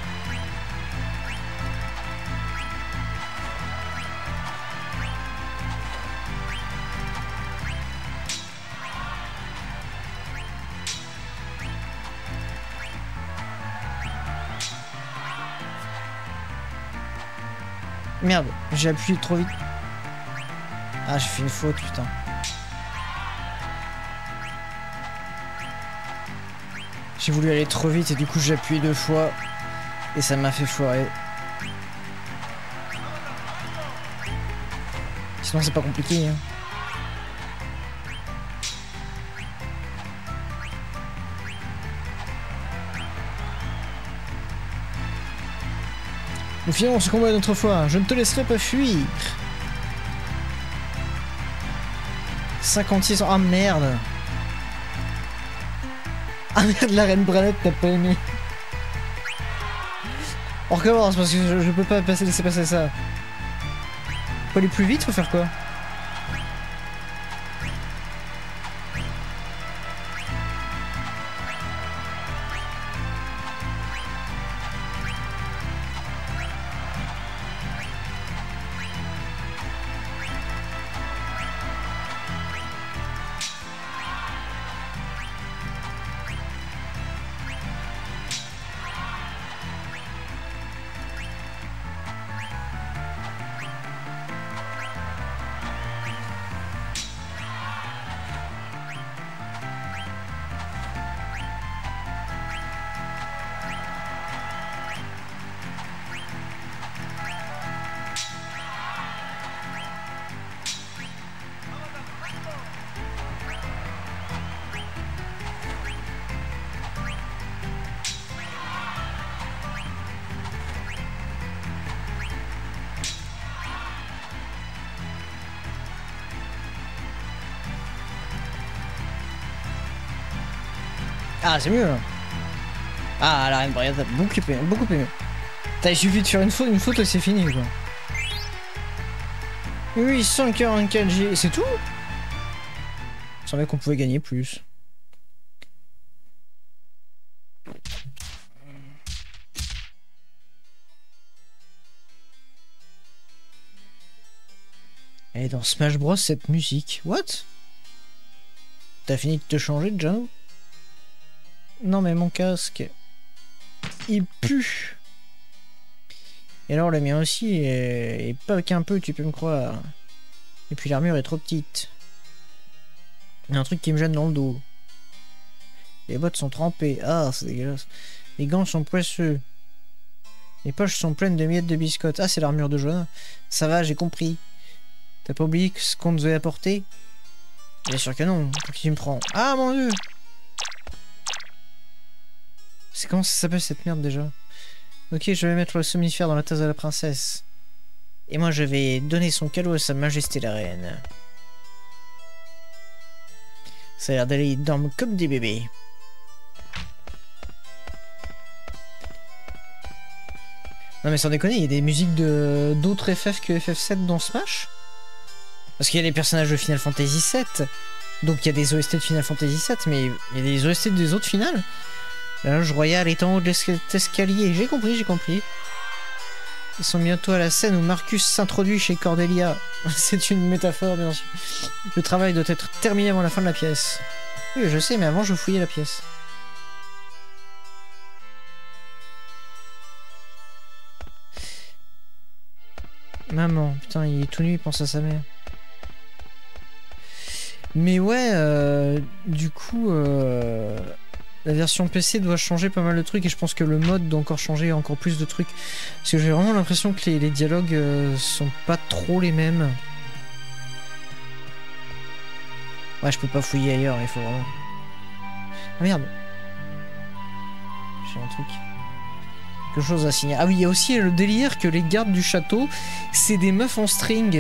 Merde, j'ai appuyé trop vite. Ah, j'ai fait une faute, putain. J'ai voulu aller trop vite et du coup j'ai appuyé deux fois et ça m'a fait foirer. Sinon c'est pas compliqué hein. Nous finirons ce combat une autre fois, je ne te laisserai pas fuir. cinquante-six ans, ah merde. Ah merde, la reine Branette, t'as pas aimé. On recommence parce que je, je peux pas passer, laisser passer ça. Faut aller plus vite, faut faire quoi? Ah, c'est mieux là. Ah, la reine Branette, beaucoup, beaucoup mieux. T'as, il suffit de faire une faute, une faute et c'est fini quoi. huit cent quarante-quatre G, c'est tout? Je savais qu'on pouvait gagner plus. Et dans Smash Bros, cette musique. What? T'as fini de te changer, Jono? Non mais mon casque, il pue. Et alors le mien aussi, et, et pas qu'un peu, tu peux me croire. Et puis l'armure est trop petite. Il y a un truc qui me gêne dans le dos. Les bottes sont trempées, ah c'est dégueulasse. Les gants sont poisseux. Les poches sont pleines de miettes de biscottes. Ah c'est l'armure de jaune. Ça va, j'ai compris. T'as pas oublié ce qu'on nous avait apporté? Bien sûr que non, pour qui tu me prends? Ah mon dieu! C'est comment ça s'appelle cette merde déjà? Ok, je vais mettre le somnifère dans la tasse de la princesse. Et moi, je vais donner son cadeau à sa majesté la reine. Ça a l'air d'aller, ils dorment comme des bébés. Non mais sans déconner, il y a des musiques de d'autres F F que F F sept dans Smash. Parce qu'il y a les personnages de Final Fantasy sept. Donc il y a des O S T de Final Fantasy sept, mais il y a des O S T des autres finales. La loge royale est en haut de l'escalier. J'ai compris, j'ai compris. Ils sont bientôt à la scène où Marcus s'introduit chez Cordelia. C'est une métaphore, bien sûr. Le travail doit être terminé avant la fin de la pièce. Oui, je sais, mais avant, je fouillais la pièce. Maman, putain, il est tout nu, il pense à sa mère. Mais ouais, euh, du coup... Euh... La version P C doit changer pas mal de trucs et je pense que le mode doit encore changer encore plus de trucs. Parce que j'ai vraiment l'impression que les, les dialogues euh, sont pas trop les mêmes. Ouais, je peux pas fouiller ailleurs, il faut vraiment... Ah merde. J'ai un truc. Quelque chose à signer. Ah oui, il y a aussi le délire que les gardes du château, c'est des meufs en string.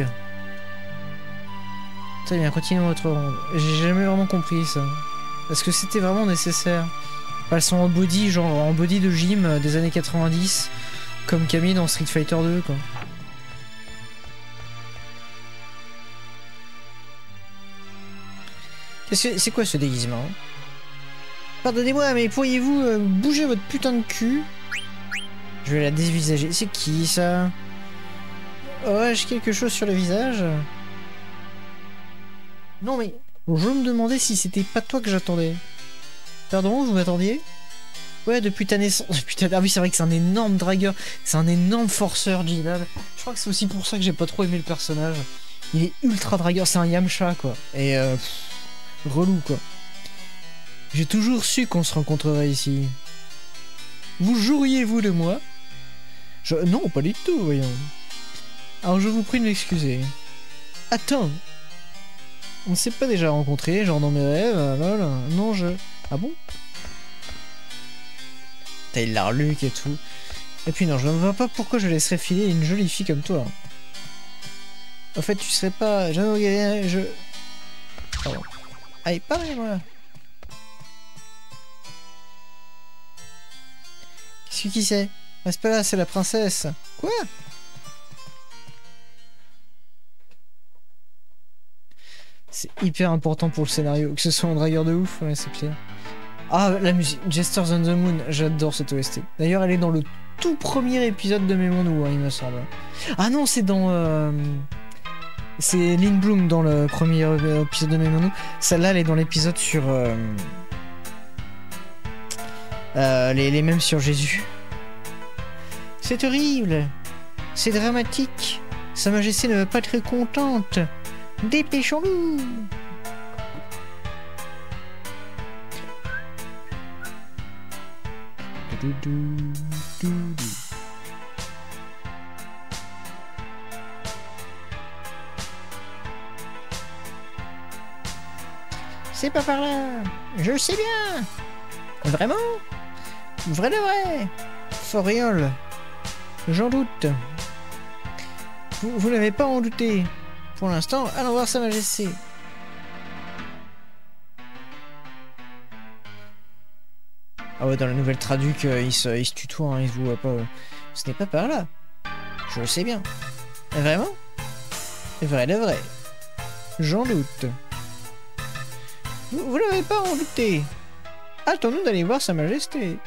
Très bien, continuons votre ronde. J'ai jamais vraiment compris ça. Est-ce que c'était vraiment nécessaire? Elles sont en body, genre en body de gym des années quatre-vingt-dix, comme Camille dans Street Fighter deux, quoi. Qu'est-ce que c'est quoi ce déguisement? Pardonnez-moi, mais pourriez-vous euh, bouger votre putain de cul? Je vais la dévisager. C'est qui ça? Oh, j'ai quelque chose sur le visage? Non mais... Je me demandais si c'était pas toi que j'attendais. Pardon, vous m'attendiez? Ouais, depuis ta naissance. Depuis ta... Ah oui, c'est vrai que c'est un énorme dragueur. C'est un énorme forceur, Gilal. Je crois que c'est aussi pour ça que j'ai pas trop aimé le personnage. Il est ultra dragueur, c'est un Yamcha, quoi. Et euh... pff, relou, quoi. J'ai toujours su qu'on se rencontrerait ici. Vous joueriez-vous de moi? je... Non, pas du tout, voyons. Alors je vous prie de m'excuser. Attends. On ne s'est pas déjà rencontrés, genre dans mes rêves, lol. Non, je... Ah bon? T'as eu l'arluc et tout. Et puis non, je ne vois pas pourquoi je laisserais filer une jolie fille comme toi. En fait, tu serais pas... Je... je... Pardon. Allez, parlez-moi. Qu'est-ce que qui c'est? Reste pas là, c'est la princesse. Quoi? C'est hyper important pour le scénario, que ce soit un dragueur de ouf, ouais, c'est clair. Ah, la musique, Jesters on the Moon, j'adore cette O S T. D'ailleurs, elle est dans le tout premier épisode de Memonu, hein, il me semble. Ah non, c'est dans... Euh... C'est Lynn Bloom dans le premier épisode de Memonu. Celle-là, elle est dans l'épisode sur... Euh... Euh, les, les mêmes sur Jésus. C'est horrible. C'est dramatique. Sa Majesté ne va pas être contente. Dépêchons-nous! C'est pas par là! Je sais bien! Vraiment? Vrai de vrai? For real? J'en doute. Vous, vous n'avez pas en douté. Pour l'instant, allons voir Sa Majesté. Ah ouais, dans la nouvelle traduc, euh, il, se, il se tutoie, hein, il se voit pas. Euh. Ce n'est pas par là. Je le sais bien. Vraiment? Vrai de vrai. J'en doute. Vous, vous n'avez pas en douté. Attends-nous d'aller voir Sa Majesté.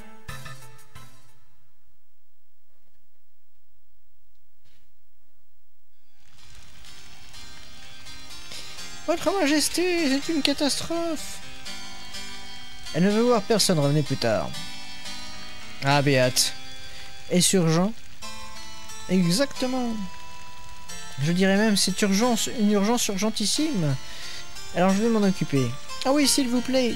Votre Majesté, c'est une catastrophe. Elle ne veut voir personne, revenez plus tard. Ah, Béate. Est-ce urgent? Exactement. Je dirais même, c'est urgence, une urgence urgentissime. Alors je vais m'en occuper. Ah oui, s'il vous plaît.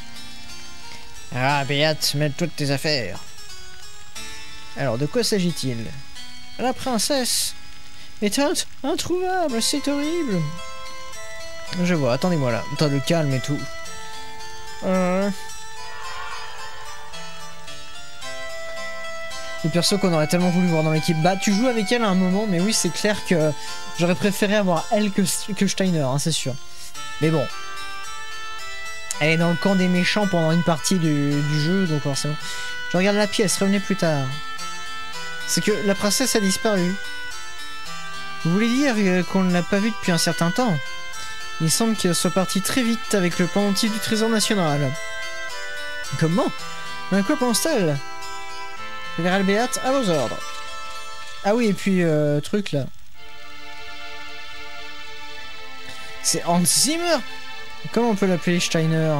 Ah, Béate, mêle-toi de tes affaires. Alors, de quoi s'agit-il? La princesse est introuvable, c'est horrible. Je vois, attendez-moi là. Attends, le calme et tout. Euh... des persos qu'on aurait tellement voulu voir dans l'équipe. Bah, tu joues avec elle à un moment, mais oui, c'est clair que j'aurais préféré avoir elle que, que Steiner, hein, c'est sûr. Mais bon. Elle est dans le camp des méchants pendant une partie du, du jeu, donc forcément. Je regarde la pièce, revenez plus tard. C'est que la princesse a disparu. Vous voulez dire qu'on ne l'a pas vue depuis un certain temps? Il semble qu'elle soit partie très vite avec le pendentif du trésor national. Comment? À quoi pense-t-elle? Général Beat, à vos ordres. Ah oui, et puis, euh, truc là. C'est Hans Zimmer? Comment on peut l'appeler Steiner?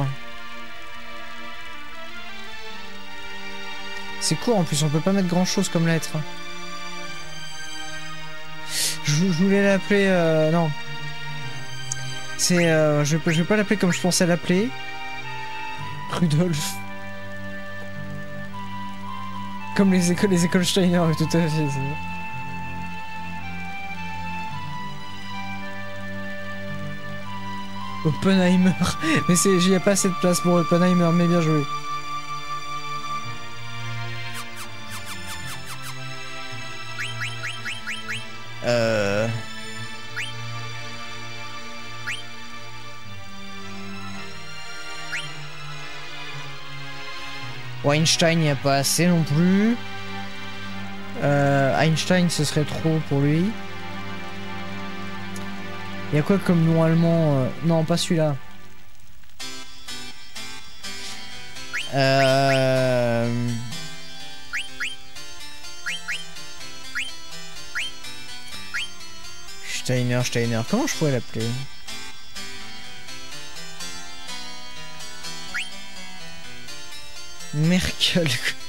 C'est court en plus, on peut pas mettre grand chose comme lettre. Je, je voulais l'appeler... Euh, non. C'est... Euh, je, je vais pas l'appeler comme je pensais l'appeler. Rudolf. Comme les écoles, les écoles Steiner, tout à fait. Oppenheimer. Mais c'est, il n'y a pas assez de place pour Oppenheimer, mais bien joué. Euh... Weinstein, il n'y a pas assez non plus. Euh, Einstein, ce serait trop pour lui. Il y a quoi comme nom allemand euh... Non, pas celui-là. Euh... Steiner, Steiner. Comment je pourrais l'appeler? Merkel.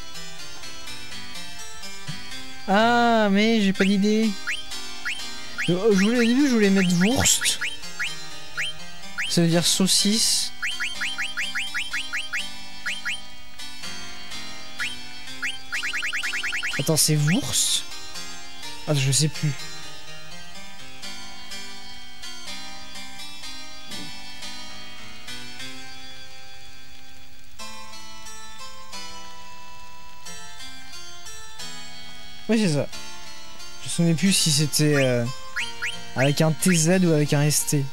Ah, mais j'ai pas d'idée. Je voulais, au début, je voulais mettre Wurst. Ça veut dire saucisse. Attends, c'est Wurst? Ah, je sais plus. Oui, c'est ça. Je me souviens plus si c'était euh, avec un T Z ou avec un S T.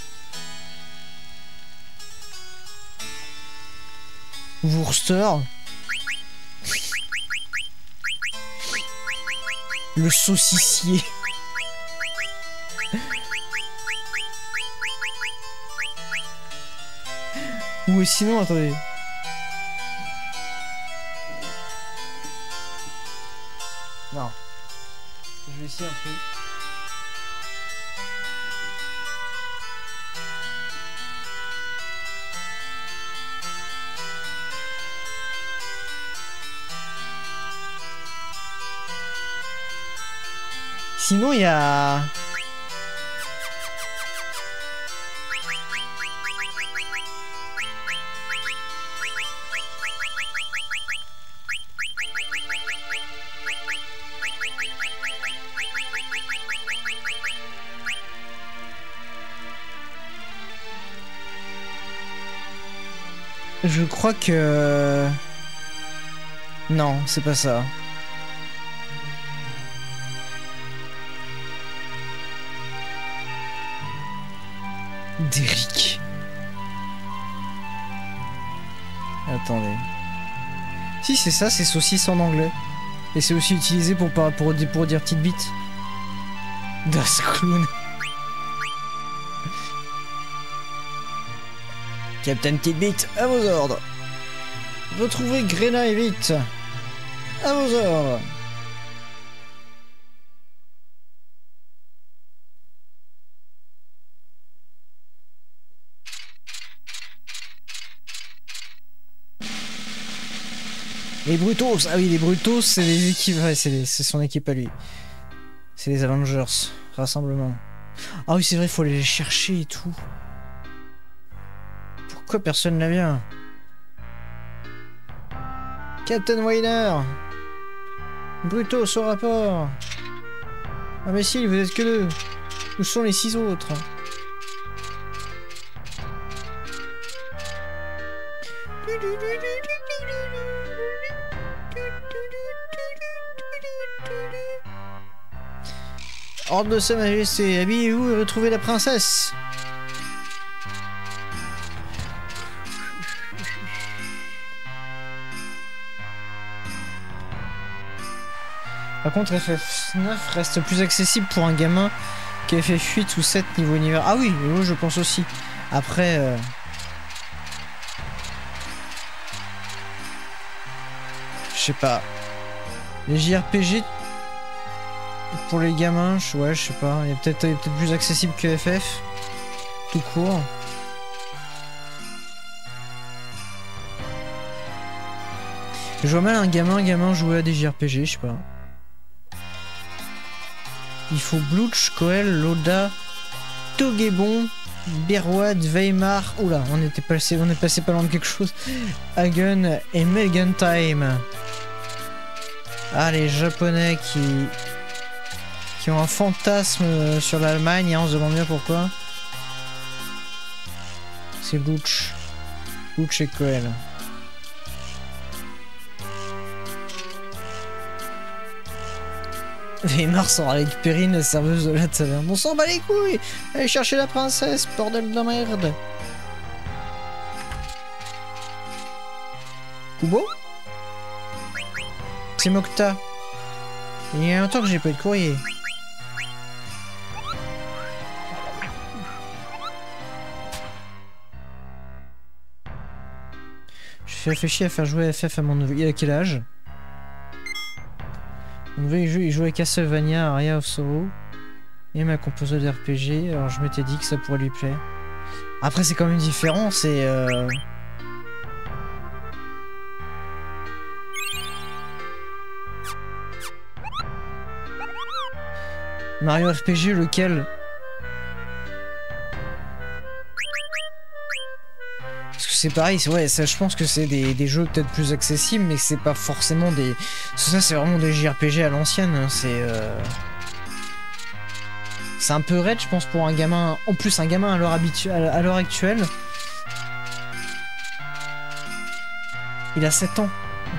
Wurster. Le saucissier. Ou sinon, attendez. Non. Je vais essayer un truc. Sinon, il y a... Je crois que... Non, c'est pas ça. Derrick. Attendez. Si, c'est ça, c'est saucisse en anglais. Et c'est aussi utilisé pour, pour, pour, pour dire petite bite. Das Clown. Captain Tidbit, à vos ordres. Retrouvez Grena et vite. À vos ordres. Les Brutos, ah oui, les Brutos, c'est les équipes, ouais, c'est son équipe à lui. C'est les Avengers, rassemblement. Ah oui, c'est vrai, il faut aller les chercher et tout. Pourquoi personne n'a bien? Captain Weiner. Brutos au rapport. Imbécile, vous êtes que deux. Où sont les six autres? Ordre de sa majesté, habillez-vous et retrouvez la princesse. Par contre, F F neuf reste plus accessible pour un gamin que F F huit ou sept niveau univers. Ah oui, oui, je pense aussi. Après... Euh... Je sais pas. Les J R P G... Pour les gamins, je... ouais, je sais pas. Il y a peut-être peut plus accessible que F F. Tout court. Je vois mal un gamin, un gamin jouer à des J R P G, je sais pas. Il faut Blouch, Koel, Loda, Togebon, Berwad, Weimar. Oula, on était passé, on est passé pas loin de quelque chose. Hagen et Melgentime. Ah, les Japonais qui qui ont un fantasme sur l'Allemagne, hein, on se demande bien pourquoi. C'est Blouch, Blouch et Koel. Weimar sera avec Perrine, la serveuse de la taverne. On s'en bat les couilles. Allez chercher la princesse, bordel de merde. Kubo? C'est Mokta. Il y a longtemps que j'ai pas eu de courrier. Je fais réfléchir à faire jouer F F à mon neveu. Il a quel âge? Mon neveu, il joue, il joue à Castlevania, Aria of Sorrow. Et ma composeuse d'R P G, alors je m'étais dit que ça pourrait lui plaire. Après, c'est quand même différent, c'est... Euh... Mario R P G, lequel? Parce que c'est pareil, ouais, ça, je pense que c'est des, des jeux peut-être plus accessibles, mais c'est pas forcément des... Ça, c'est vraiment des J R P G à l'ancienne, hein, c'est... Euh... C'est un peu raide, je pense, pour un gamin... En plus, un gamin à l'heure habitu... à l'heure actuelle... Il a sept ans.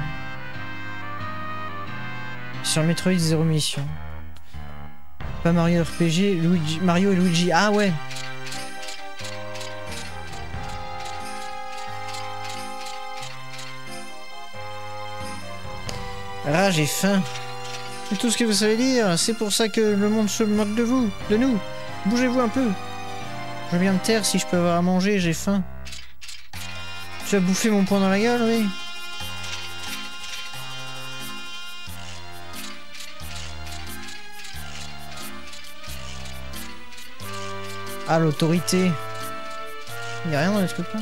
Sur Metroid Zero Mission. Pas Mario R P G, Luigi... Mario et Luigi. Ah ouais. Ah, j'ai faim. C'est tout ce que vous savez dire. C'est pour ça que le monde se moque de vous, de nous. Bougez-vous un peu. Je viens de terre, si je peux avoir à manger, j'ai faim. Tu as bouffé mon poing dans la gueule, oui. Ah, l'autorité. Il n'y a rien dans les trucs là.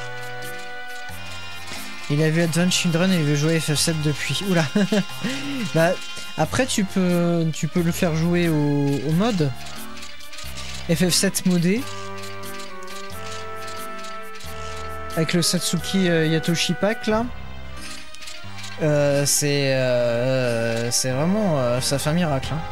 Il a vu Advance Children et il veut jouer F F sept depuis. Oula. Bah, après, tu peux, tu peux le faire jouer au, au mode. F F sept modé. Avec le Satsuki euh, Yatoshi Pack, là. Euh, c'est... Euh, c'est vraiment... Euh, ça fait un miracle, hein.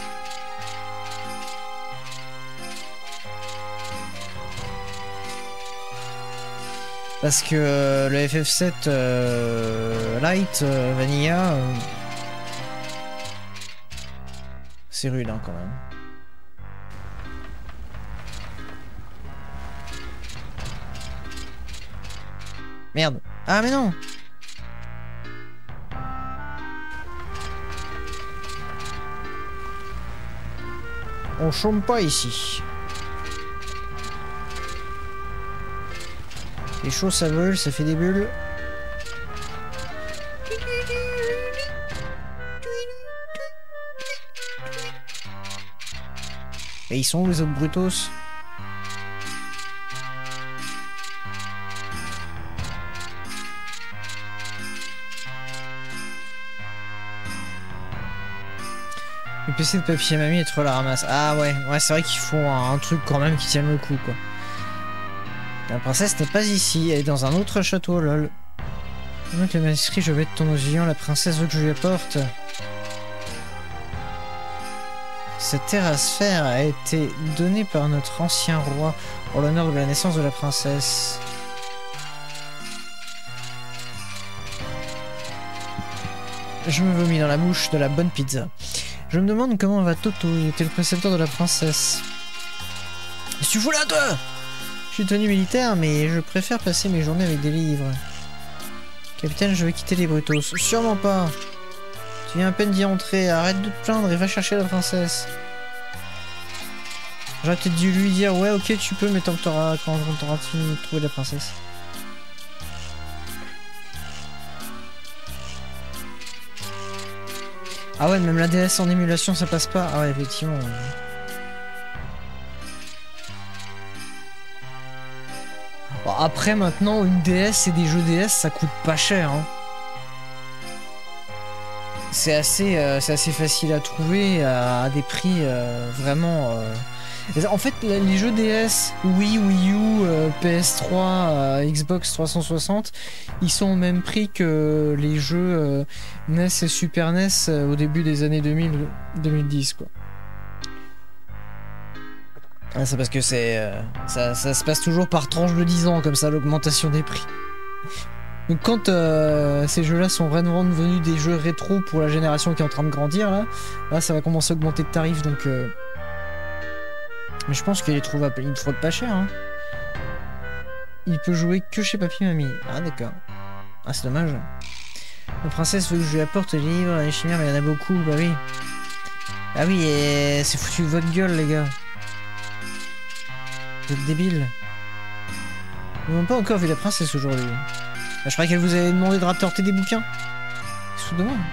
Parce que euh, le F F sept euh, Lite, euh, Vanilla, euh, c'est rude hein, quand même. Merde. Ah mais non. On chôme pas ici. C'est chaud, ça vole, ça fait des bulles. Et ils sont où les autres brutos? Le P C de papier mamie est trop la ramasse. Ah ouais, ouais c'est vrai qu'il faut un, un truc quand même qui tienne le coup quoi. La princesse n'est pas ici, elle est dans un autre château, lol. Donc le manuscrit, je vais être ton oisillon, la princesse veut que je lui apporte. Cette terre à sphère a été donnée par notre ancien roi pour l'honneur de la naissance de la princesse. Je me vomis dans la bouche de la bonne pizza. Je me demande comment va Toto, il était le précepteur de la princesse. Qu'est-ce que tu fous là, toi? Je suis tenu militaire, mais je préfère passer mes journées avec des livres. Capitaine, je vais quitter les Brutos. Sûrement pas. Tu viens à peine d'y entrer, arrête de te plaindre et va chercher la princesse. J'aurais peut-être dû lui dire, ouais, ok, tu peux, mais tant que t'auras, quand t'auras fini de trouver la princesse. Ah ouais, même la D S en émulation, ça passe pas. Ah ouais, effectivement. Bon, après, maintenant, une D S et des jeux D S, ça coûte pas cher. Hein. C'est assez, euh, c'est assez facile à trouver à, à des prix euh, vraiment... Euh... En fait, les jeux D S, Wii, Wii U, euh, P S trois, euh, Xbox trois cent soixante, ils sont au même prix que les jeux euh, N E S et Super N E S euh, au début des années deux mille, deux mille dix, quoi. Ah, c'est parce que c'est euh, ça, ça se passe toujours par tranche de dix ans, comme ça, l'augmentation des prix. Donc quand euh, ces jeux-là sont vraiment devenus des jeux rétro pour la génération qui est en train de grandir, là, là ça va commencer à augmenter de tarifs, donc... Euh... Mais je pense qu'il est trouvable, il ne fraude pas cher. Hein. Il peut jouer que chez Papy Mamie. Ah d'accord. Ah c'est dommage. La princesse veut que je lui apporte les livres, les chimères, mais il y en a beaucoup, bah oui. Ah oui, et c'est foutu de votre gueule les gars. Vous êtes débiles. Nous n'avons pas encore vu la princesse aujourd'hui. Bah, je croyais qu'elle vous avait demandé de rapporter des bouquins. C'est tout de même.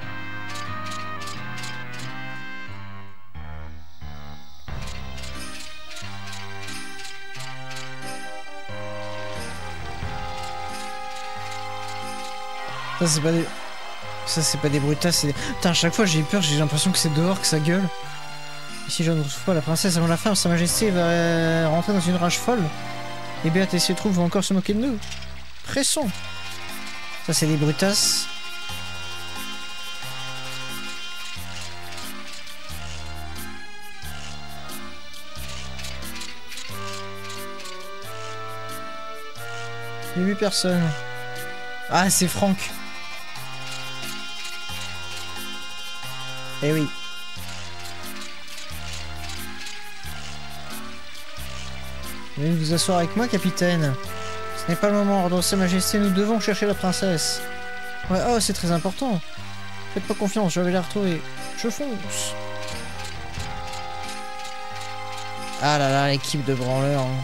Ça c'est pas des... Ça c'est pas des brutas, c'est des... Putain, à chaque fois j'ai peur, j'ai l'impression que c'est dehors que ça gueule. Et si je ne retrouve pas la princesse avant la fin, sa majesté va euh, rentrer dans une rage folle. Et Béat et ses troupes vont encore se moquer de nous. Pressons. Ça c'est des brutas. Il n'y a eu personne. Ah c'est Franck. Eh oui. Veuillez vous asseoir avec moi, capitaine. Ce n'est pas le moment. Dans sa majesté, nous devons chercher la princesse. Ouais, oh, c'est très important. Faites pas confiance, je vais la retrouver. Je fonce. Ah là là, l'équipe de branleurs. Hein.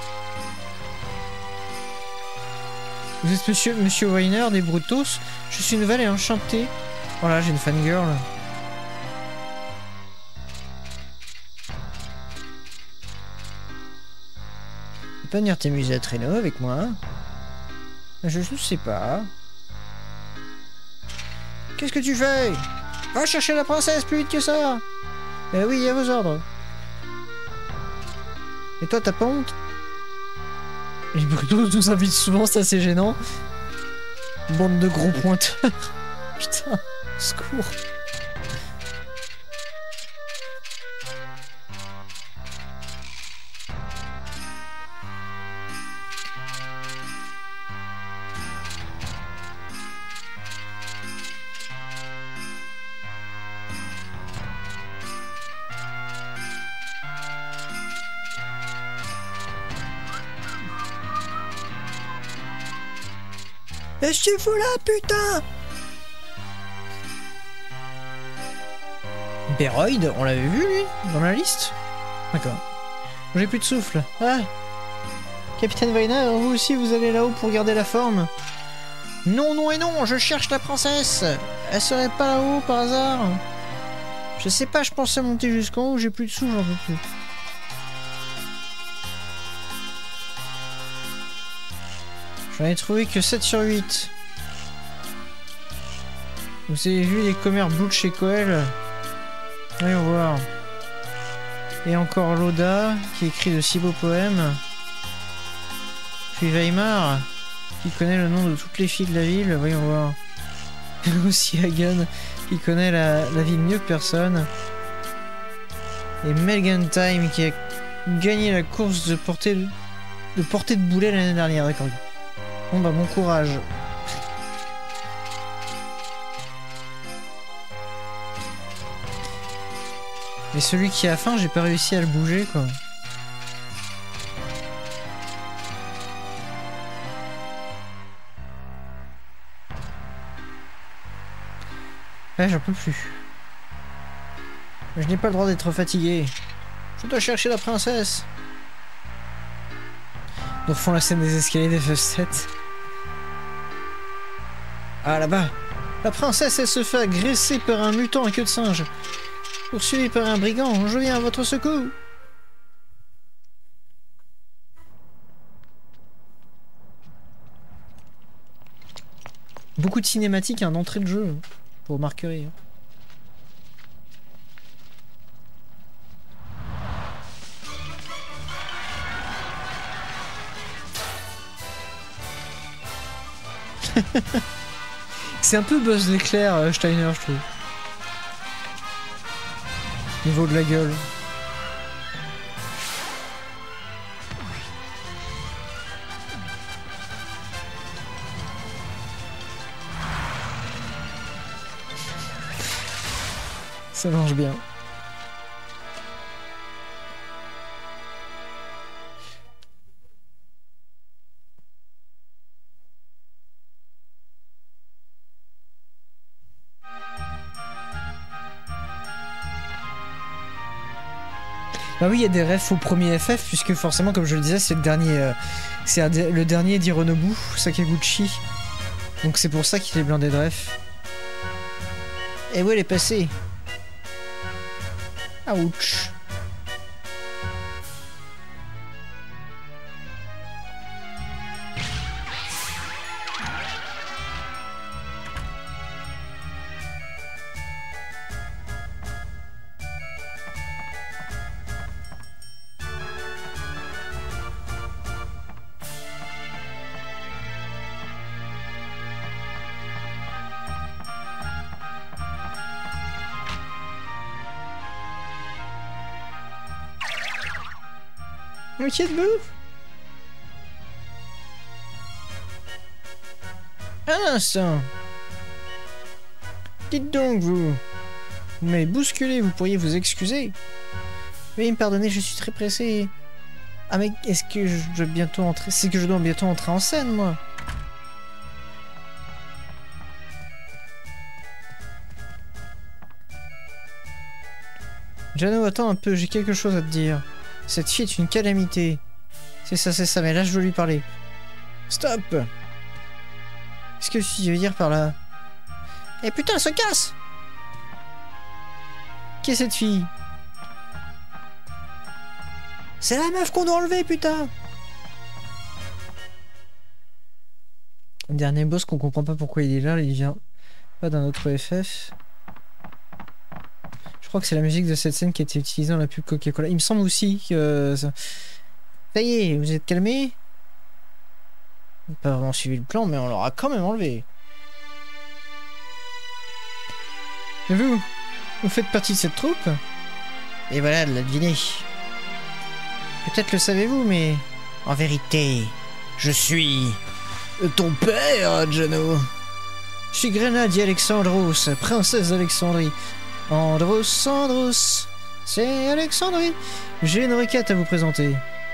Vous êtes monsieur, monsieur Weiner des Brutos? Je suis nouvelle et enchantée. Voilà, j'ai une fangirl. Tu peux venir t'amuser à traîneau avec moi? Je ne sais pas. Qu'est-ce que tu fais? Va chercher la princesse plus vite que ça! Eh oui, à vos ordres. Et toi, t'as pas honte? Les Brutos nous invitent souvent, c'est assez gênant. Bande de gros pointeurs. Putain, secours. Qu'est-ce que tu fous là, putain? Beroyd, on l'avait vu, lui, dans la liste? D'accord. J'ai plus de souffle. Ah! Capitaine Weiner, vous aussi, vous allez là-haut pour garder la forme? Non, non et non, je cherche la princesse! Elle serait pas là-haut, par hasard? Je sais pas, je pensais monter jusqu'en haut, j'ai plus de souffle, j'en peux plus. J'en ai trouvé que sept sur huit. Vous avez vu les commères blue de chez Coel? Voyons voir. Et encore Loda, qui écrit de si beaux poèmes. Puis Weimar, qui connaît le nom de toutes les filles de la ville. Voyons voir. Aussi Hagan, qui connaît la, la ville mieux que personne. Et Melgentime, qui a gagné la course de portée de, de, portée de boulet l'année dernière. D'accord. Bon bah bon courage. Et celui qui a faim, j'ai pas réussi à le bouger, quoi. Ouais, j'en peux plus. Je n'ai pas le droit d'être fatigué. Je dois chercher la princesse. Nous refont la scène des escaliers des F sept. Ah, là-bas. La princesse, elle se fait agresser par un mutant à queue de singe. Poursuivi par un brigand, je viens à votre secours. Beaucoup de cinématiques à d'entrée de jeu, vous remarquerez. C'est un peu Buzz l'éclair, euh, Steiner, je trouve. Niveau de la gueule. Ça marche bien. Bah oui, il y a des refs au premier F F, puisque forcément, comme je le disais, c'est le dernier, euh, c'est le dernier d'Hironobu Sakaguchi. Donc c'est pour ça qu'il est blindé de refs. Et où elle est passée? Ouch. Ok, debout. Un instant. Dites donc, vous. Vous m'avez bousculé, vous pourriez vous excuser. Veuillez me pardonner, je suis très pressé. Ah mais est-ce que je dois bientôt entrer... C'est que je dois bientôt entrer en scène, moi. Jano, attends un peu, j'ai quelque chose à te dire. Cette fille est une calamité. C'est ça, c'est ça, mais là je dois lui parler. Stop! Qu'est-ce que tu veux dire par là? Eh putain, elle se casse! Qui est cette fille? C'est la meuf qu'on doit enlever, putain! Le dernier boss qu'on comprend pas pourquoi il est là, il vient pas d'un autre F F. Je crois que c'est la musique de cette scène qui a été utilisée dans la pub Coca-Cola. Il me semble aussi que... Ça... ça y est, vous êtes calmés? On n'a pas vraiment suivi le plan, mais on l'aura quand même enlevé. Et vous? Vous faites partie de cette troupe? Et voilà, de la deviner. Peut-être le savez-vous, mais... En vérité, je suis... ton père, Jano. Je suis Grenadier Alexandros, princesse d'Alexandrie. Andros, Andros, c'est Alexandrie. J'ai une requête à vous présenter.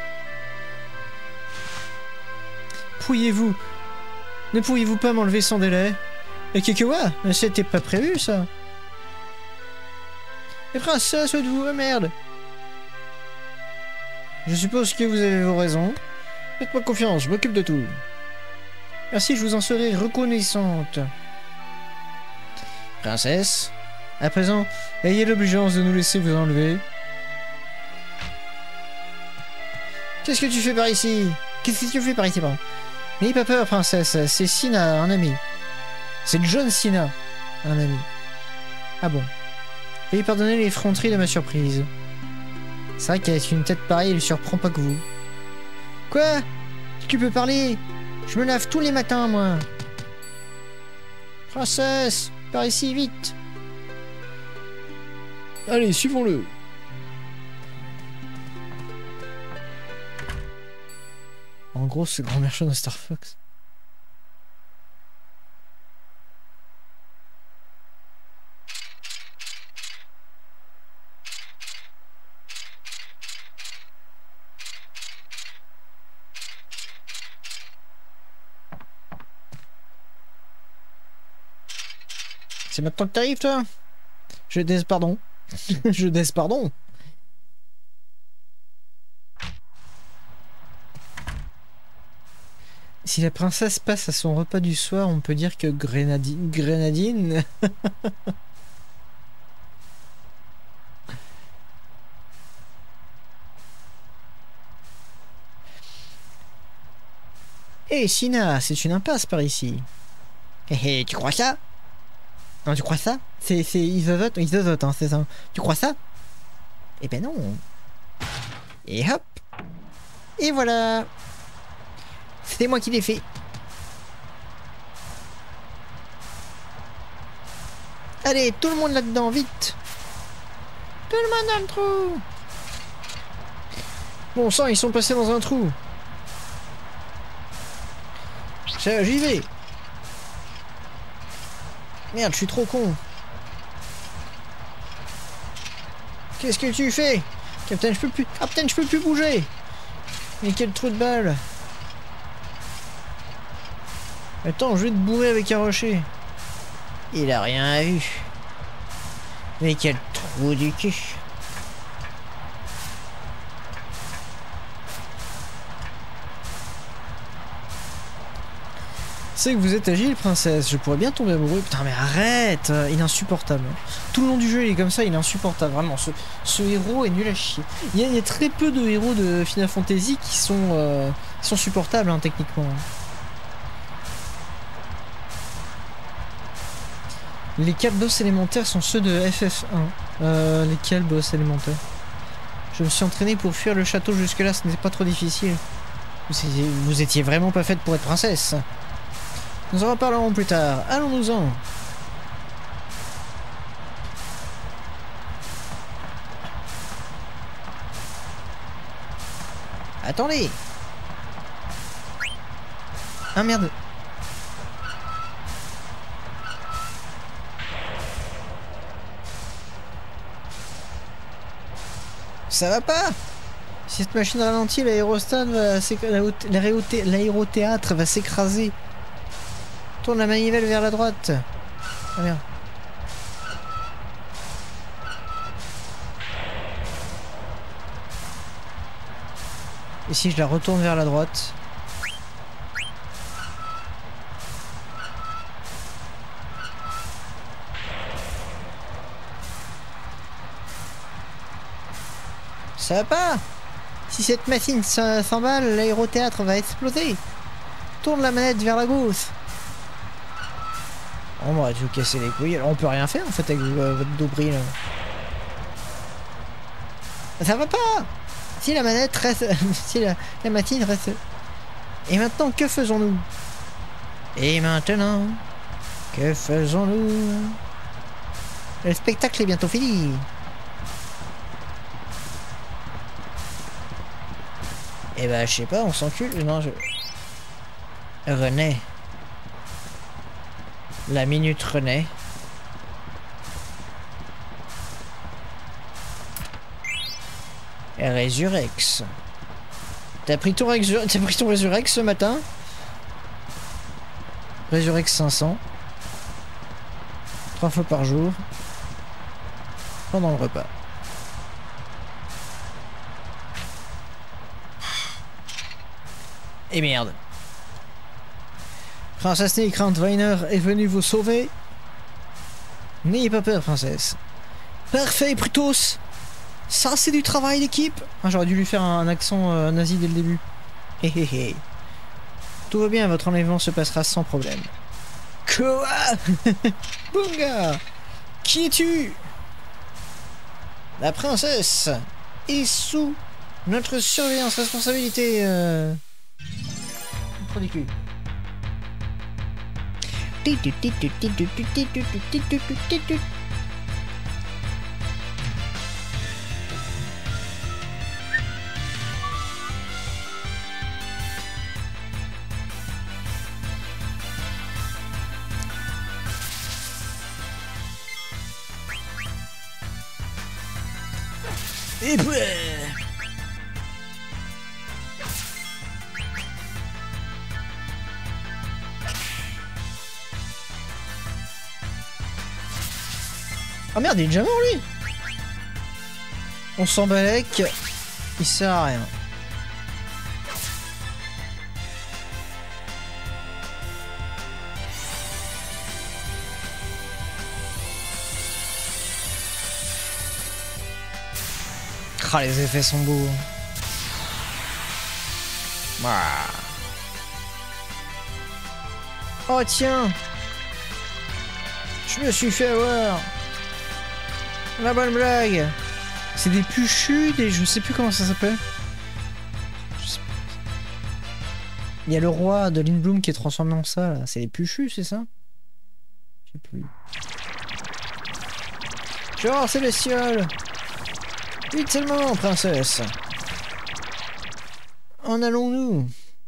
Pourriez-vous... Ne pourriez-vous pas m'enlever sans délai? Et Kekewa, c'était pas prévu, ça. Et princesse, de vous, merde. Je suppose que vous avez vos raisons. Faites-moi confiance, je m'occupe de tout. Merci, je vous en serai reconnaissante. Princesse, à présent, ayez l'obligeance de nous laisser vous enlever. Qu'est-ce que tu fais par ici? Qu'est-ce que tu fais par ici, pardon? N'ayez pas peur, princesse, c'est Sina, un ami. C'est John Cena, un ami. Ah bon. Veuillez pardonner l'effronterie de ma surprise. C'est vrai qu'avec une tête pareille, il surprend pas que vous. Quoi? Tu peux parler? Je me lave tous les matins, moi. Princesse, par ici, vite. Allez, suivons-le. En gros, c'est grand merchant de Star Fox. C'est maintenant que t'arrives, toi? Je des pardon. Je des pardon. Si la princesse passe à son repas du soir, on peut dire que Grenadine... Grenadine Hé, hey, Sina, c'est une impasse par ici. Hé hey, hey, tu crois ça? Non, tu crois ça? C'est Isozote, Isozote, hein, c'est ça. Tu crois ça? Eh ben non. Et hop. Et voilà. C'était moi qui l'ai fait. Allez, tout le monde là-dedans, vite. Tout le monde dans le trou. Bon sang, ils sont passés dans un trou. J'y vais. Merde, je suis trop con. Qu'est-ce que tu fais? Captain, je peux plus... Captain, je peux plus bouger. Mais quel trou de balle. Attends, je vais te bourrer avec un rocher. Il a rien vu. Mais quel trou du cul. C'est que vous êtes agile, princesse. Je pourrais bien tomber amoureux. Putain, mais arrête. Il est insupportable. Tout le long du jeu, il est comme ça. Il est insupportable. Vraiment, ce, ce héros est nul à chier. Il y, a, il y a très peu de héros de Final Fantasy qui sont, euh, qui sont supportables, hein, techniquement. Les quatre boss élémentaires sont ceux de F F un. Euh, lesquels boss élémentaires? Je me suis entraîné pour fuir le château jusque-là. Ce n'était pas trop difficile. Vous étiez, vous étiez vraiment pas faite pour être princesse. Nous en reparlerons plus tard. Allons-nous-en. Attendez. Ah merde. Ça va pas? Si cette machine ralentit, l'aérostat va s'écraser. L'aérothéâtre va s'écraser. Tourne la manivelle vers la droite. Ah merde. Et si je la retourne vers la droite? Ça va pas? Si cette machine s'emballe, l'aérothéâtre va exploser. Tourne la manette vers la gauche. On va tout casser les couilles. On peut rien faire en fait avec euh, votre dobri là. Ça va pas. Si la manette reste... si la, la machine reste... Et maintenant, que faisons-nous? Et maintenant, que faisons-nous? Le spectacle est bientôt fini. Eh ben, je sais pas, on s'encule. Non, je... René. La minute René. Et Résurrex. T'as pris ton Résurrex, t'as pris ton Résurrex ce matin? Résurrex cinq cents. Trois fois par jour. Pendant le repas. Et merde. Princesse Nécrante Weiner est venue vous sauver. N'ayez pas peur, princesse. Parfait, Brutus. Ça, c'est du travail d'équipe. Ah, j'aurais dû lui faire un accent euh, nazi dès le début. Hé hé hé. Tout va bien, votre enlèvement se passera sans problème. Quoi? Bunga. Qui es-tu? La princesse est sous notre surveillance, responsabilité. Euh... Produit. Et puis... Ah merde, il est déjà mort lui. On s'en balèque. Il sert à rien. Ah, les effets sont beaux. Ah. Oh tiens, je me suis fait avoir. La bonne blague. C'est des puchus, des... je sais plus comment ça s'appelle. Il y a le roi de Lindblum qui est transformé en ça, là. C'est les puchus, c'est ça? Je sais plus. Genre, c'est bestiole. Vite, c'est le moment, princesse. En allons-nous?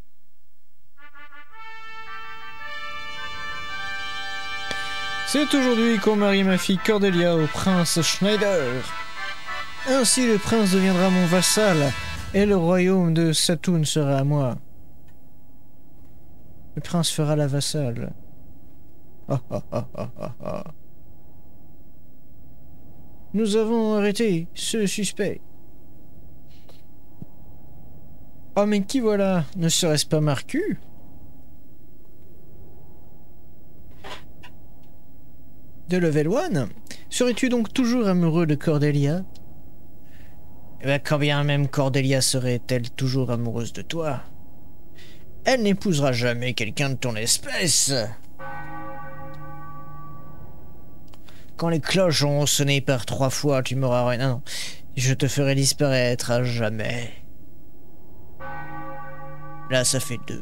C'est aujourd'hui qu'on marie ma fille Cordelia au prince Schneider. Ainsi le prince deviendra mon vassal et le royaume de Satoon sera à moi. Le prince fera la vassale. Ah, ah, ah, ah, ah, ah. Nous avons arrêté ce suspect. Oh mais qui voilà? Ne serait-ce pas Marcu? De level un? Serais-tu donc toujours amoureux de Cordelia? Eh bien, quand bien même Cordelia serait-elle toujours amoureuse de toi, elle n'épousera jamais quelqu'un de ton espèce. Quand les cloches ont sonné par trois fois, tu m'auras... Non, non, je te ferai disparaître à jamais. Là, ça fait deux.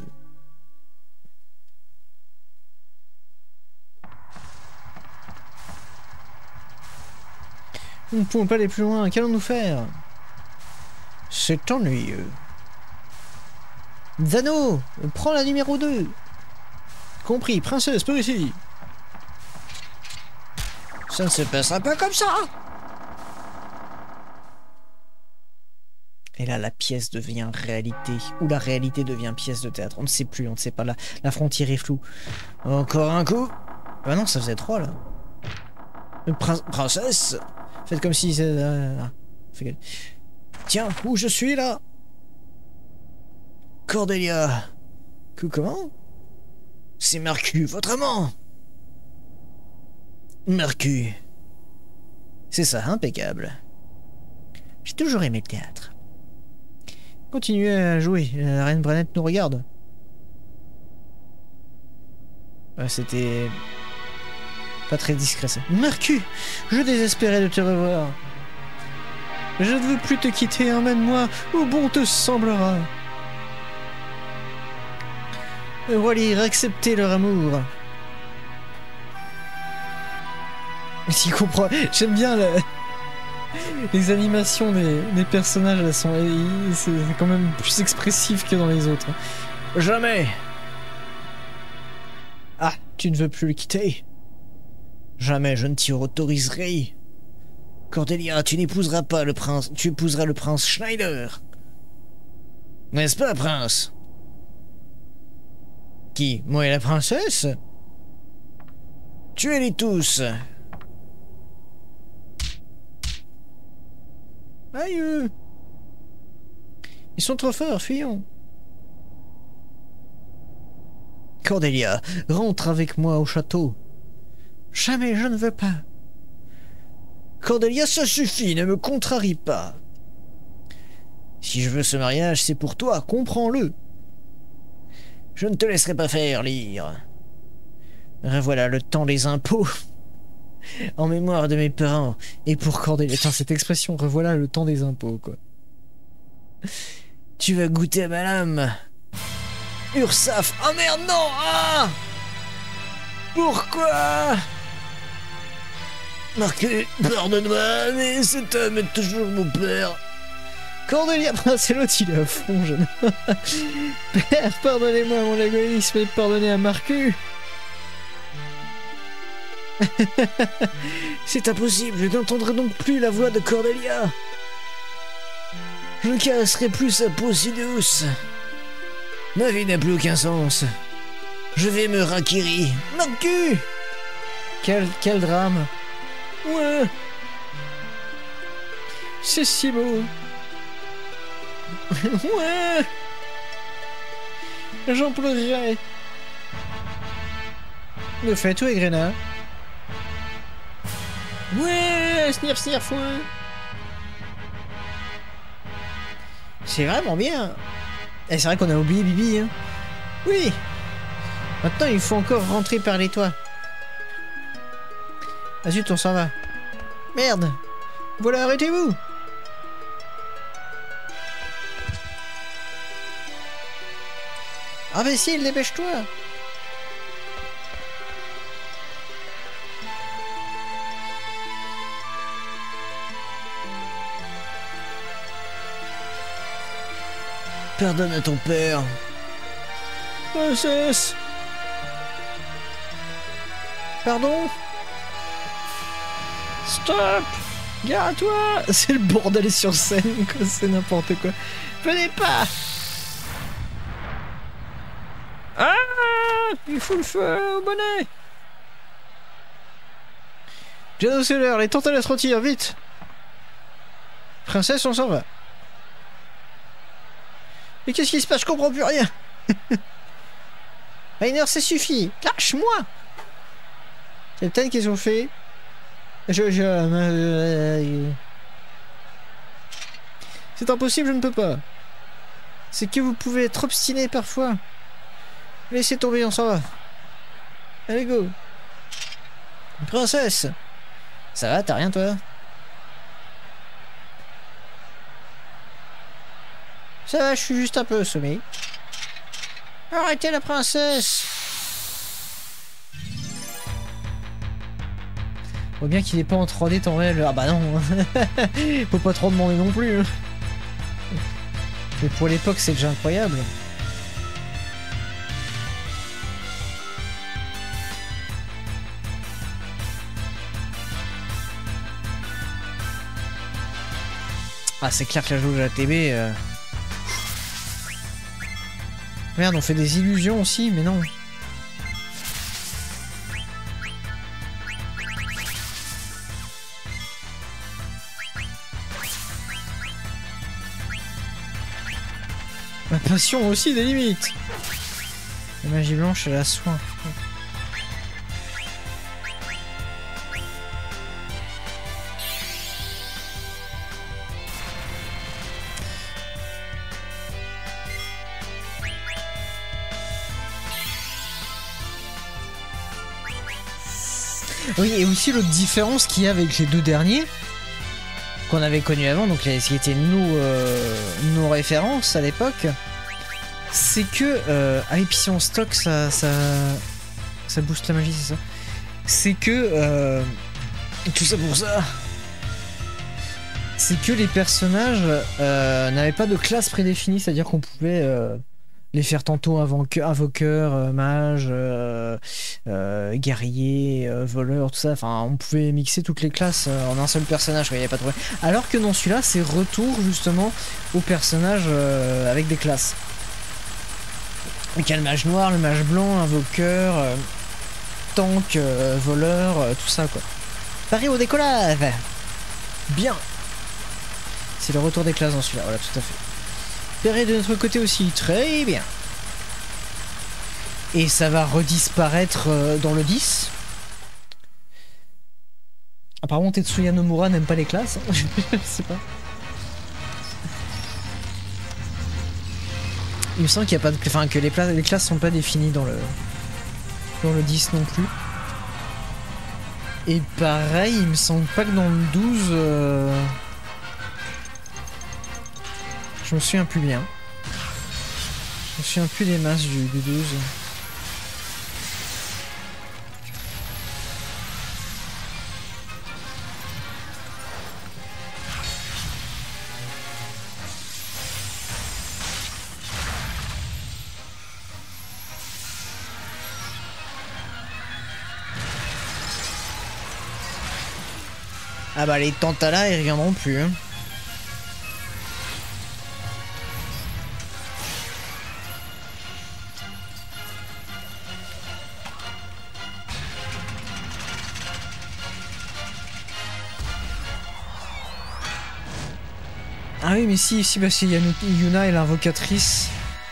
Nous ne pouvons pas aller plus loin. Qu'allons-nous faire? C'est ennuyeux. Zano, prends la numéro deux. Compris, princesse, par ici. Ça ne se passera pas comme ça. Et là, la pièce devient réalité. Ou la réalité devient pièce de théâtre. On ne sait plus, on ne sait pas. La, la frontière est floue. Encore un coup. Ah non, ça faisait trois, là. Prin princesse. Faites comme si... Euh, ah. Tiens, où je suis, là? Cordelia. Que comment? C'est Marcu, votre amant. Marcu. C'est ça, impeccable. J'ai toujours aimé le théâtre. Continuez à jouer, la reine Branette nous regarde. Ouais, c'était... pas très discret, ça. Marcu, je désespérais de te revoir. Je ne veux plus te quitter, emmène-moi où bon te semblera. Roi Lyre, acceptez leur amour. S'y comprend. J'aime bien le... les animations des, des personnages, elles sont, c'est quand même plus expressif que dans les autres. Jamais. Ah, tu ne veux plus le quitter? Jamais je ne t'y autoriserai. Cordelia, tu n'épouseras pas le prince, tu épouseras le prince Schneider. N'est-ce pas, prince? Qui? Moi et la princesse? Tuez-les tous. Aïe. Ils sont trop forts, fuyons. Cordelia, rentre avec moi au château. Jamais, je ne veux pas. Cordelia, ça suffit, ne me contrarie pas. Si je veux ce mariage, c'est pour toi, comprends-le. Je ne te laisserai pas faire, Lyre. Revoilà le temps des impôts. En mémoire de mes parents. Et pour Cordelia... Attends, cette expression, revoilà le temps des impôts, quoi. Tu vas goûter à ma lame. Ursaf. Oh merde, non. Ah. Pourquoi? Marcu, pardonne-moi, mais cet homme est toujours mon père. Cordelia, c'est l'autre, il est à fond, jeune. Père, pardonnez-moi mon égoïsme et pardonnez à Marcu. C'est impossible, je n'entendrai donc plus la voix de Cordelia. Je ne caresserai plus sa peau si douce. Ma vie n'a plus aucun sens. Je vais me rakiri. Marcu. Quel, quel drame. Ouais. C'est si beau. Ouais. J'en pleurerai. Le fait tout est Grena. Ouais, snirf snirf ouais. C'est vraiment bien. Et c'est vrai qu'on a oublié Bibi, hein. Oui. Maintenant, il faut encore rentrer par les toits. Ah zut, on s'en va. Merde. Voilà, arrêtez-vous. Imbécile, dépêche-toi. Pardonne à ton père. Princesse. Pardon. Stop. Gare-toi. C'est le bordel sur scène, quoi. C'est n'importe quoi. Venez pas. Ah. Il fout le feu au bonnet. Jano, c'est l'heure. Les tentales se retirent, vite. Princesse, on s'en va. Mais qu'est-ce qui se passe? Je comprends plus rien. Rainer, ça suffit. Lâche-moi. C'est peut-être qu'ils ont fait. Je... je... euh, C'est impossible, je ne peux pas. C'est que vous pouvez être obstiné parfois. Laissez tomber, on s'en va. Allez, go. Princesse. Ça va, t'as rien, toi? Ça va, je suis juste un peu assommé. Arrêtez la princesse. Faut bien qu'il est pas en trois D temps réel. Ah bah non. Faut pas trop demander non plus. Mais pour l'époque, c'est déjà incroyable. Ah, c'est clair que la jauge de la T B... Euh... Merde, on fait des illusions aussi, mais non. Ma passion aussi des limites. La magie blanche, elle a soin. Oui, et aussi l'autre différence qu'il y a avec les deux derniers qu'on avait connus avant, donc les, qui étaient nos, euh, nos références à l'époque, c'est que euh, ah et puis si on stocke ça ça ça booste la magie, c'est ça. C'est que euh, tout ça pour ça. C'est que les personnages euh, n'avaient pas de classe prédéfinie, c'est-à-dire qu'on pouvait euh, les faire tantôt invoqueur, euh, mage, euh, euh, guerrier, euh, voleur, tout ça. Enfin, on pouvait mixer toutes les classes euh, en un seul personnage, il n'y avait pas de problème. Alors que dans celui-là, c'est retour justement aux personnages euh, avec des classes. Donc il y a le mage noir, le mage blanc, invoqueur, euh, tank, euh, voleur, euh, tout ça quoi. Paris au décollage. Bien. C'est le retour des classes dans celui-là, voilà, tout à fait. Perret de notre côté aussi, très bien. Et ça va redisparaître euh, dans le dix. Apparemment Tetsuya Nomura n'aime pas les classes, hein. Je sais pas. Il me semble qu'il y a pas de... Enfin, que les, les classes sont pas définies dans le... Dans le dix non plus. Et pareil, il me semble pas que dans le douze... Euh... Je me souviens plus bien. Je me souviens plus des masses du, du douze. Ah bah les Tantala ils reviendront plus hein. Ah oui, mais si, si, parce qu'il y a Yuna et l'invocatrice.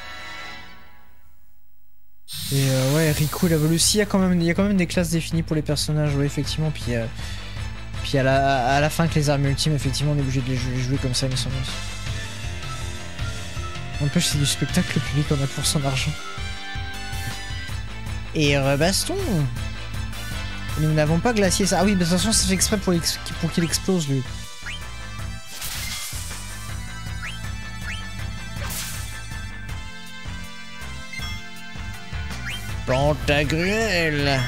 Et euh, ouais, Riku, la Volucie, il y a quand même, il y a quand même des classes définies pour les personnages, ouais, effectivement. Puis, euh, puis à la, à la fin, que les armes ultimes, effectivement, on est obligé de les jouer, jouer comme ça, il me semble. En plus, c'est du spectacle, le public en a pour son argent. Et rebaston. Nous n'avons pas glacié ça. Ah oui, de toute façon, c'est fait exprès pour, pour qu'il explose, lui. Pantagruel.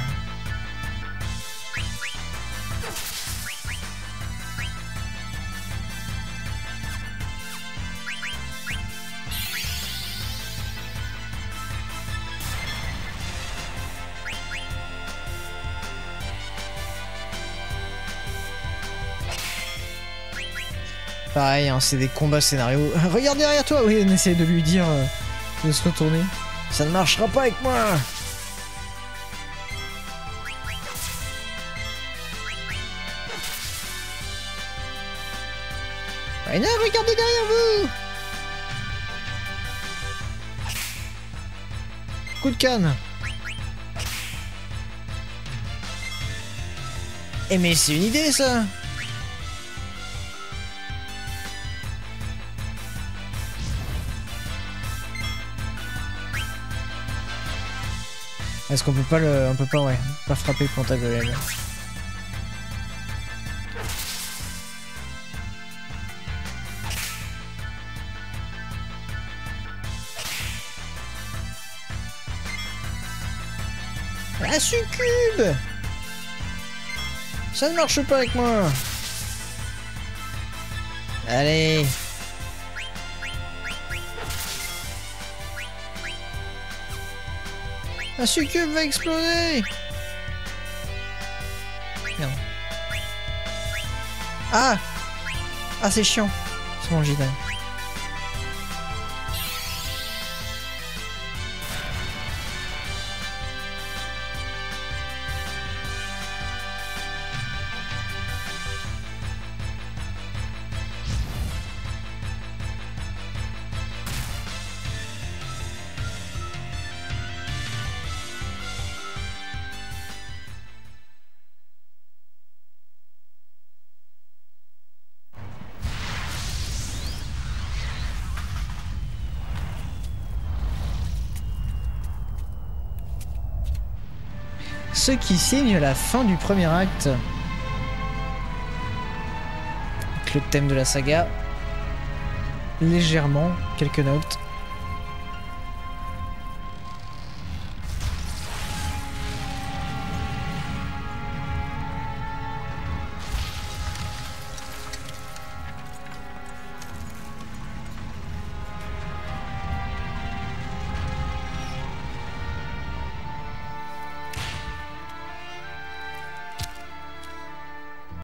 Pareil, hein, c'est des combats scénarios. Regarde derrière toi. Oui, on essaie de lui dire euh, de se retourner. Ça ne marchera pas avec moi. Rainer, regardez derrière vous. Coup de canne. Eh mais c'est une idée ça. Est-ce qu'on peut pas le... on peut pas, ouais, pas frapper le Pantagruel. La succube. Ça ne marche pas avec moi. Allez. La succube va exploser. Merde. Ah. Ah, c'est chiant. C'est bon, j'y vais. Ce qui signe la fin du premier acte. Avec le thème de la saga. Légèrement, quelques notes.